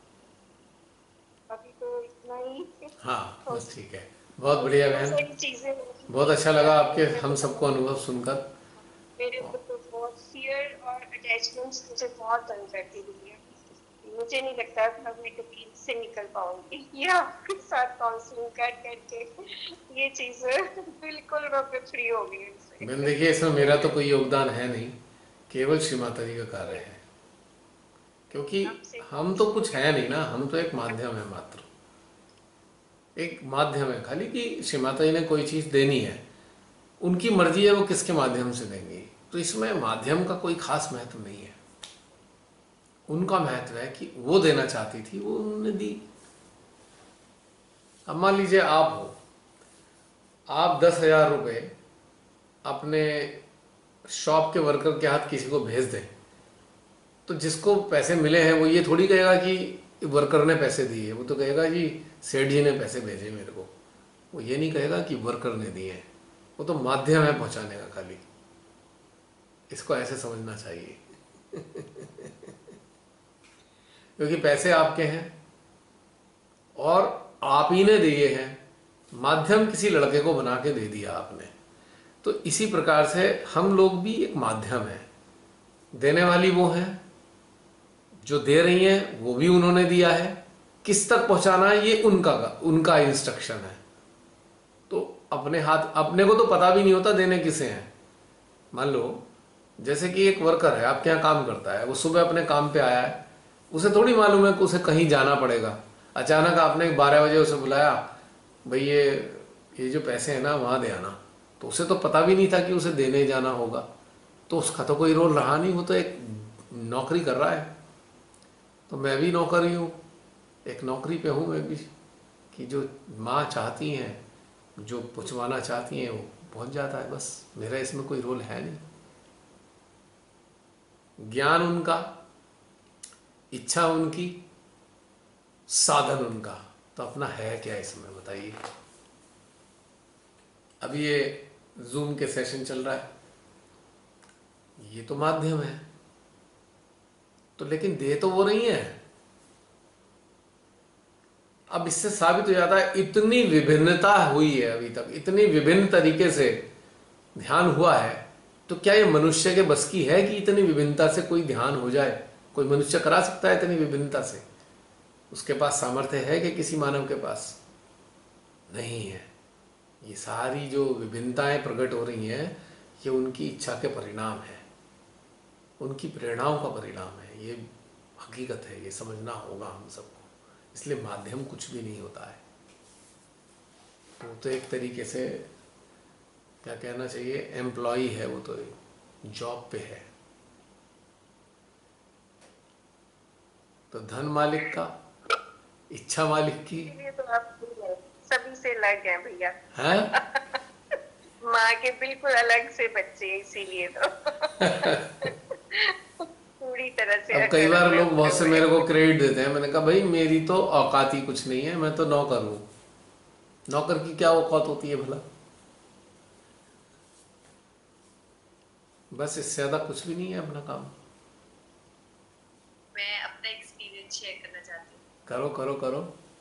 अभी तो इतना ही। हाँ, बस ठीक है, बहुत बढ़िया बहन, सारी चीजें बहुत अच्छा लगा आपके हम सबको अनुभव सुनकर। मेरे ऊपर तो बहुत फियर और अटैचमेंट्स मुझे बहुत तंग करती हुई है। मुझे नहीं लगता था मैं कभी से निकल पाऊंगी, या आपके साथ काउंसलिंग कर करके ये चीज बिल्कुल मैं फ्री हो गई इससे। बहन देखिए, इसमें मेरा तो कोई योगदान है नहीं, केवल श्री माता जी का कार्य है, क्योंकि हम तो कुछ है नहीं ना, हम तो एक माध्यम है, मात्र एक माध्यम है खाली, कि श्री माता जी ने कोई चीज देनी है, उनकी मर्जी है वो किसके माध्यम से देंगी। तो इसमें माध्यम का कोई खास महत्व नहीं है, उनका महत्व है कि वो देना चाहती थी, वो उन्होंने दी। अब मान लीजिए आप हो, आप दस हजार रुपये अपने शॉप के वर्कर के हाथ किसी को भेज दें, तो जिसको पैसे मिले हैं वो ये थोड़ी कहेगा कि वर्कर ने पैसे दिए, वो तो कहेगा जी सेठ जी ने पैसे भेजे मेरे को। वो ये नहीं कहेगा कि वर्कर ने दिए हैं, वो तो माध्यम है पहुंचाने का खाली। इसको ऐसे समझना चाहिए क्योंकि पैसे आपके हैं और आप ही ने दिए हैं, माध्यम किसी लड़के को बना के दे दिया आपने। तो इसी प्रकार से हम लोग भी एक माध्यम है, देने वाली वो है, जो दे रही हैं वो भी उन्होंने दिया है, किस तक पहुंचाना है ये उनका उनका इंस्ट्रक्शन है। तो अपने हाथ, अपने को तो पता भी नहीं होता देने किसे हैं, मान लो जैसे कि एक वर्कर है आपके यहाँ काम करता है, वो सुबह अपने काम पे आया है, उसे थोड़ी मालूम है कि उसे कहीं जाना पड़ेगा। अचानक आपने बारह बजे उसे बुलाया, भाई ये ये जो पैसे हैं ना वहाँ दे आना, तो उसे तो पता भी नहीं था कि उसे देने जाना होगा, तो उसका तो कोई रोल रहा नहीं, वो तो एक नौकरी कर रहा है। तो मैं भी नौकर ही हूँ, एक नौकरी पे हूँ मैं भी, कि जो माँ चाहती हैं, जो पुछवाना चाहती हैं वो पहुँच जाता है, बस मेरा इसमें कोई रोल है नहीं। ज्ञान उनका, इच्छा उनकी, साधन उनका, तो अपना है क्या इसमें बताइए। अभी ये जूम के सेशन चल रहा है, ये तो माध्यम है, तो लेकिन दे तो वो नहीं है। अब इससे साबित हो जाता है इतनी विभिन्नता हुई है अभी तक, इतनी विभिन्न तरीके से ध्यान हुआ है, तो क्या ये मनुष्य के बस की है कि इतनी विभिन्नता से कोई ध्यान हो जाए? कोई मनुष्य करा सकता है इतनी विभिन्नता से? उसके पास सामर्थ्य है कि किसी मानव के पास? नहीं है। ये सारी जो विभिन्नताएं प्रकट हो रही हैं, ये उनकी इच्छा के परिणाम है, उनकी प्रेरणाओं का परिणाम है। ये हकीकत है, ये समझना होगा हम सबको। इसलिए माध्यम कुछ भी नहीं होता है। वो तो एक तरीके से क्या कहना चाहिए, एम्प्लॉई है, वो तो जॉब पे है। तो धन मालिक का, इच्छा मालिक की। इसीलिए तो आप सभी से अलग हैं भैया। हैं? माँ के बिल्कुल अलग से बच्चे, इसीलिए तो पूरी तरह से। अब कई बार लोग बहुत से मेरे को क्रेडिट देते हैं, मैंने कहा भाई मेरी तो औकात ही कुछ नहीं है, मैं तो नौकर हूँ। नौकर की क्या औकात होती है भला? बस इससे ज्यादा कुछ भी नहीं है अपना काम। मैं अपना एक्सपीरियंस शेयर करना चाहती हूँ। करो करो करो।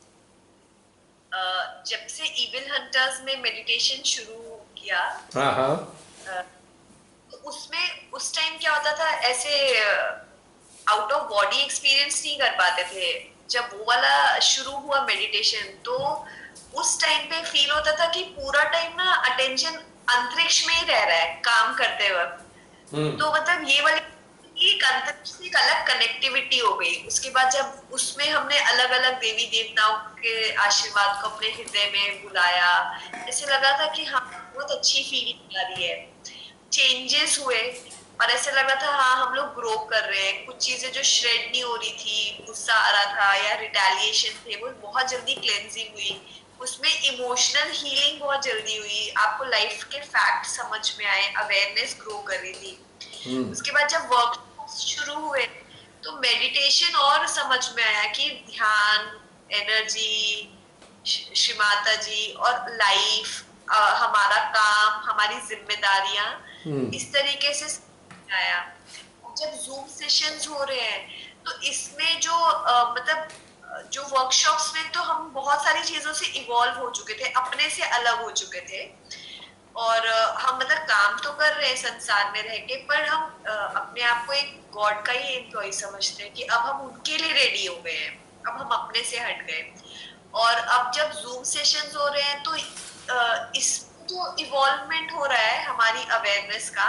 uh, जब से इविल हंटर्स में मेडिटेशन शुरू किया, हाँ हाँ, uh, तो उसमें उस टाइम क्या होता था, ऐसे आउट ऑफ बॉडी एक्सपीरियंस नहीं कर पाते थे। जब वो वाला शुरू हुआ मेडिटेशन, तो उस टाइम पे फील होता था कि पूरा टाइम ना अटेंशन अंतरिक्ष में ही रह रहा है काम करते वक्त। तो मतलब ये वाली एक अंतरिक्ष से एक अलग कनेक्टिविटी हो गई। उसके बाद जब उसमें हमने अलग अलग देवी देवताओं के आशीर्वाद को अपने हृदय में बुलाया, ऐसे लगा था कि हाँ बहुत अच्छी फीलिंग आ रही है। चेंजेस हुए और ऐसे लगा था हाँ हम लोग ग्रो कर रहे हैं। कुछ चीजें जो श्रेड नहीं हो रही थी, गुस्सा आ रहा था या रिटेलिएशन थे, वो बहुत जल्दी क्लेंजिंग हुई। उसमें इमोशनल हीलिंग बहुत जल्दी हुई। आपको लाइफ के फैक्ट समझ में आए, अवेयरनेस ग्रो कर रही थी। उसके बाद जब वर्क शुरू हुए तो मेडिटेशन और समझ में आया कि ध्यान, एनर्जी, श्री माता जी और लाइफ, हमारा काम, हमारी जिम्मेदारियां, इस तरीके से आया। जब जूम सेशंस हो रहे हैं तो इसमें जो आ, मतलब जो वर्कशॉप्स में तो हम बहुत सारी चीजों से इवॉल्व हो चुके थे, अपने से अलग हो चुके थे, और हम मतलब काम तो कर रहे हैं संसार में रह के, पर हम अपने आप को एक गॉड का ही एम्प्लॉय समझते हैं कि अब हम उनके लिए रेडी हो गए हैं, अब हम अपने से हट गए। और अब जब जूम सेशंस हो रहे हैं तो इस जो इवॉल्वमेंट हो रहा है हमारी अवेयरनेस का,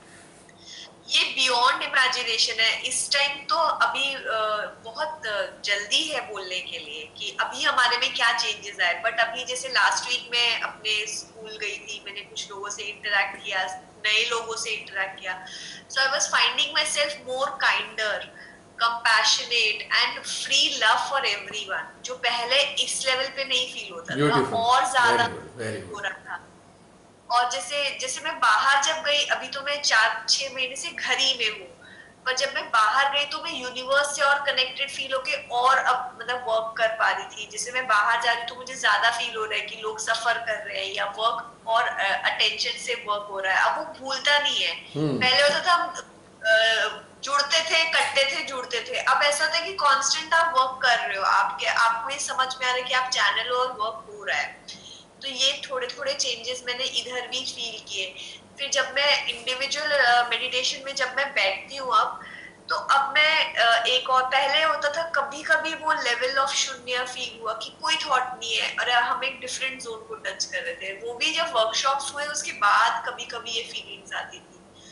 ये बियॉन्ड इमेजिनेशन है। इस टाइम तो अभी बहुत जल्दी है बोलने के लिए कि अभी हमारे में क्या चेंजेस आए, बट अभी जैसे लास्ट वीक में अपने स्कूल गई थी, मैंने कुछ लोगों से इंटरेक्ट किया, नए लोगों से इंटरेक्ट किया, so I was finding myself more kinder, compassionate and free love for everyone, जो पहले इस लेवल पे नहीं फील होता था, और ज्यादा हो रहा था। और जैसे जैसे मैं बाहर जब गई, अभी तो मैं चार छह महीने से घर ही में हूँ, पर जब मैं बाहर गई तो मैं यूनिवर्स से और कनेक्टेड फील होके और अब मतलब वर्क कर पा रही थी। जैसे मैं बाहर जा रही तो मुझे ज्यादा फील हो रहा है कि लोग सफर कर रहे हैं या वर्क और अटेंशन से वर्क हो रहा है। अब वो भूलता नहीं है। पहले होता था हम जुड़ते थे, कटते थे, जुड़ते थे, अब ऐसा होता है कि कांस्टेंट आप वर्क कर रहे हो, आपके आपको ये समझ में आ रहा है कि आप चैनल और वर्क हो रहा है। तो ये थोड़े थोड़े चेंजेस मैंने इधर भी फील किए। फिर जब मैं इंडिविजुअल मेडिटेशन में जब मैं बैठती हूँ अब, तो अब मैं एक और, पहले होता था कभी कभी वो लेवल ऑफ शून्य फील हुआ कि कोई थॉट नहीं है और हम एक डिफरेंट जोन को टच कर रहे थे। वो भी जब वर्कशॉप्स हुए उसके बाद कभी कभी ये फीलिंग्स आती थी।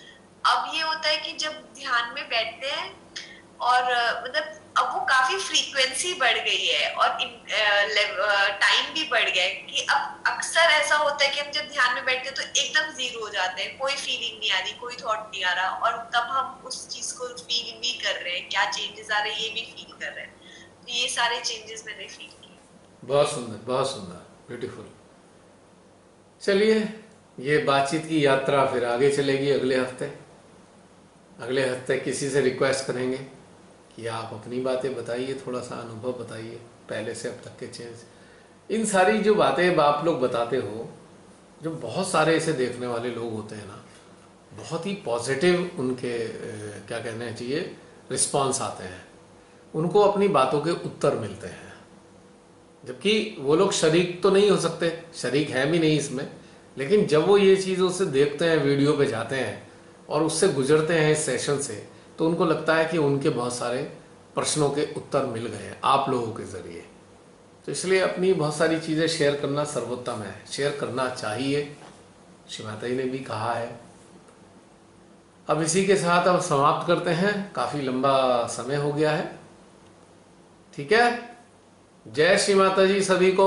अब ये होता है कि जब ध्यान में बैठते हैं और अ, मतलब अब वो काफी फ्रीक्वेंसी बढ़ गई है और टाइम भी बढ़ गया है कि अब अक्सर ऐसा होता है कि हम जब ध्यान में बैठते हैं तो एकदम जीरो हो जाते हैं, कोई फीलिंग नहीं आ रही, कोई थॉट नहीं आ रहा, और तब हम उस चीज को फील भी कर रहे हैं, क्या चेंजेस आ रहे हैं ये भी फील कर रहे हैं। तो ये सारे चेंजेस मैंने फील किए। बहुत सुंदर, बहुत सुंदर, ब्यूटीफुल। चलिए, ये बातचीत की यात्रा फिर आगे चलेगी अगले हफ्ते। अगले हफ्ते किसी से रिक्वेस्ट करेंगे कि आप अपनी बातें बताइए, थोड़ा सा अनुभव बताइए, पहले से अब तक के चेंज। इन सारी जो बातें आप लोग बताते हो, जो बहुत सारे ऐसे देखने वाले लोग होते हैं ना, बहुत ही पॉजिटिव उनके अ, क्या कहना चाहिए, रिस्पॉन्स आते हैं, उनको अपनी बातों के उत्तर मिलते हैं। जबकि वो लोग शरीक तो नहीं हो सकते, शरीक है भी नहीं इसमें, लेकिन जब वो ये चीज़ उससे देखते हैं, वीडियो पे जाते हैं और उससे गुजरते हैं इस सेशन से, तो उनको लगता है कि उनके बहुत सारे प्रश्नों के उत्तर मिल गए हैं आप लोगों के ज़रिए। तो इसलिए अपनी बहुत सारी चीज़ें शेयर करना सर्वोत्तम है, शेयर करना चाहिए, श्रीमाता जी ने भी कहा है। अब इसी के साथ अब समाप्त करते हैं, काफ़ी लंबा समय हो गया है, ठीक है। जय श्री माता जी सभी को।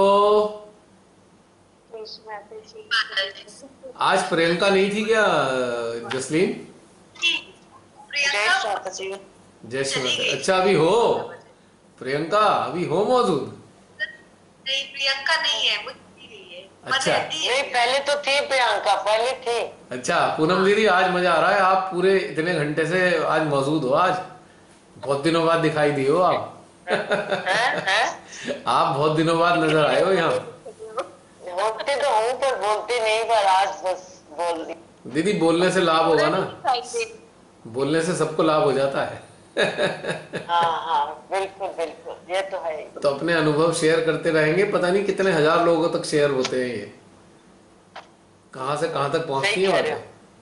आज प्रियंका नहीं थी क्या जसलीन? प्रियंका जय श्री माता। अच्छा, अभी हो प्रियंका, अभी हो मौजूद? नहीं, प्रियंका नहीं है, वो चली गई है। अच्छा। पर रहती है। नहीं, पहले तो थी प्रियंका, पहले थी। अच्छा पूनम दीदी, आज मजा आ रहा है, आप पूरे इतने घंटे से आज मौजूद हो, आज बहुत दिनों बाद दिखाई दी हो आप। हैं हैं? आप बहुत दिनों बाद नजर आए हो यहाँ। बोलते तो हूँ पर बोलते नहीं, पर आज बस बोल दी। दीदी बोलने से लाभ होगा ना, बोलने से सबको लाभ हो जाता है। हाँ हाँ, बिल्कुल बिल्कुल, ये तो है। तो अपने अनुभव शेयर करते रहेंगे, पता नहीं कितने हजार लोगों तक शेयर होते हैं, ये कहाँ से कहाँ तक पहुंचती है बातें।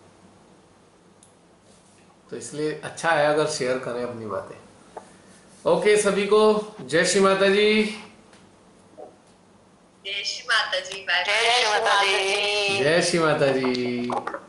तो इसलिए अच्छा है अगर शेयर करें अपनी बातें। ओके सभी को जय श्री माता जी। जय श्री माता जी। बाय जय श्री माता जी। जय श्री माता जी।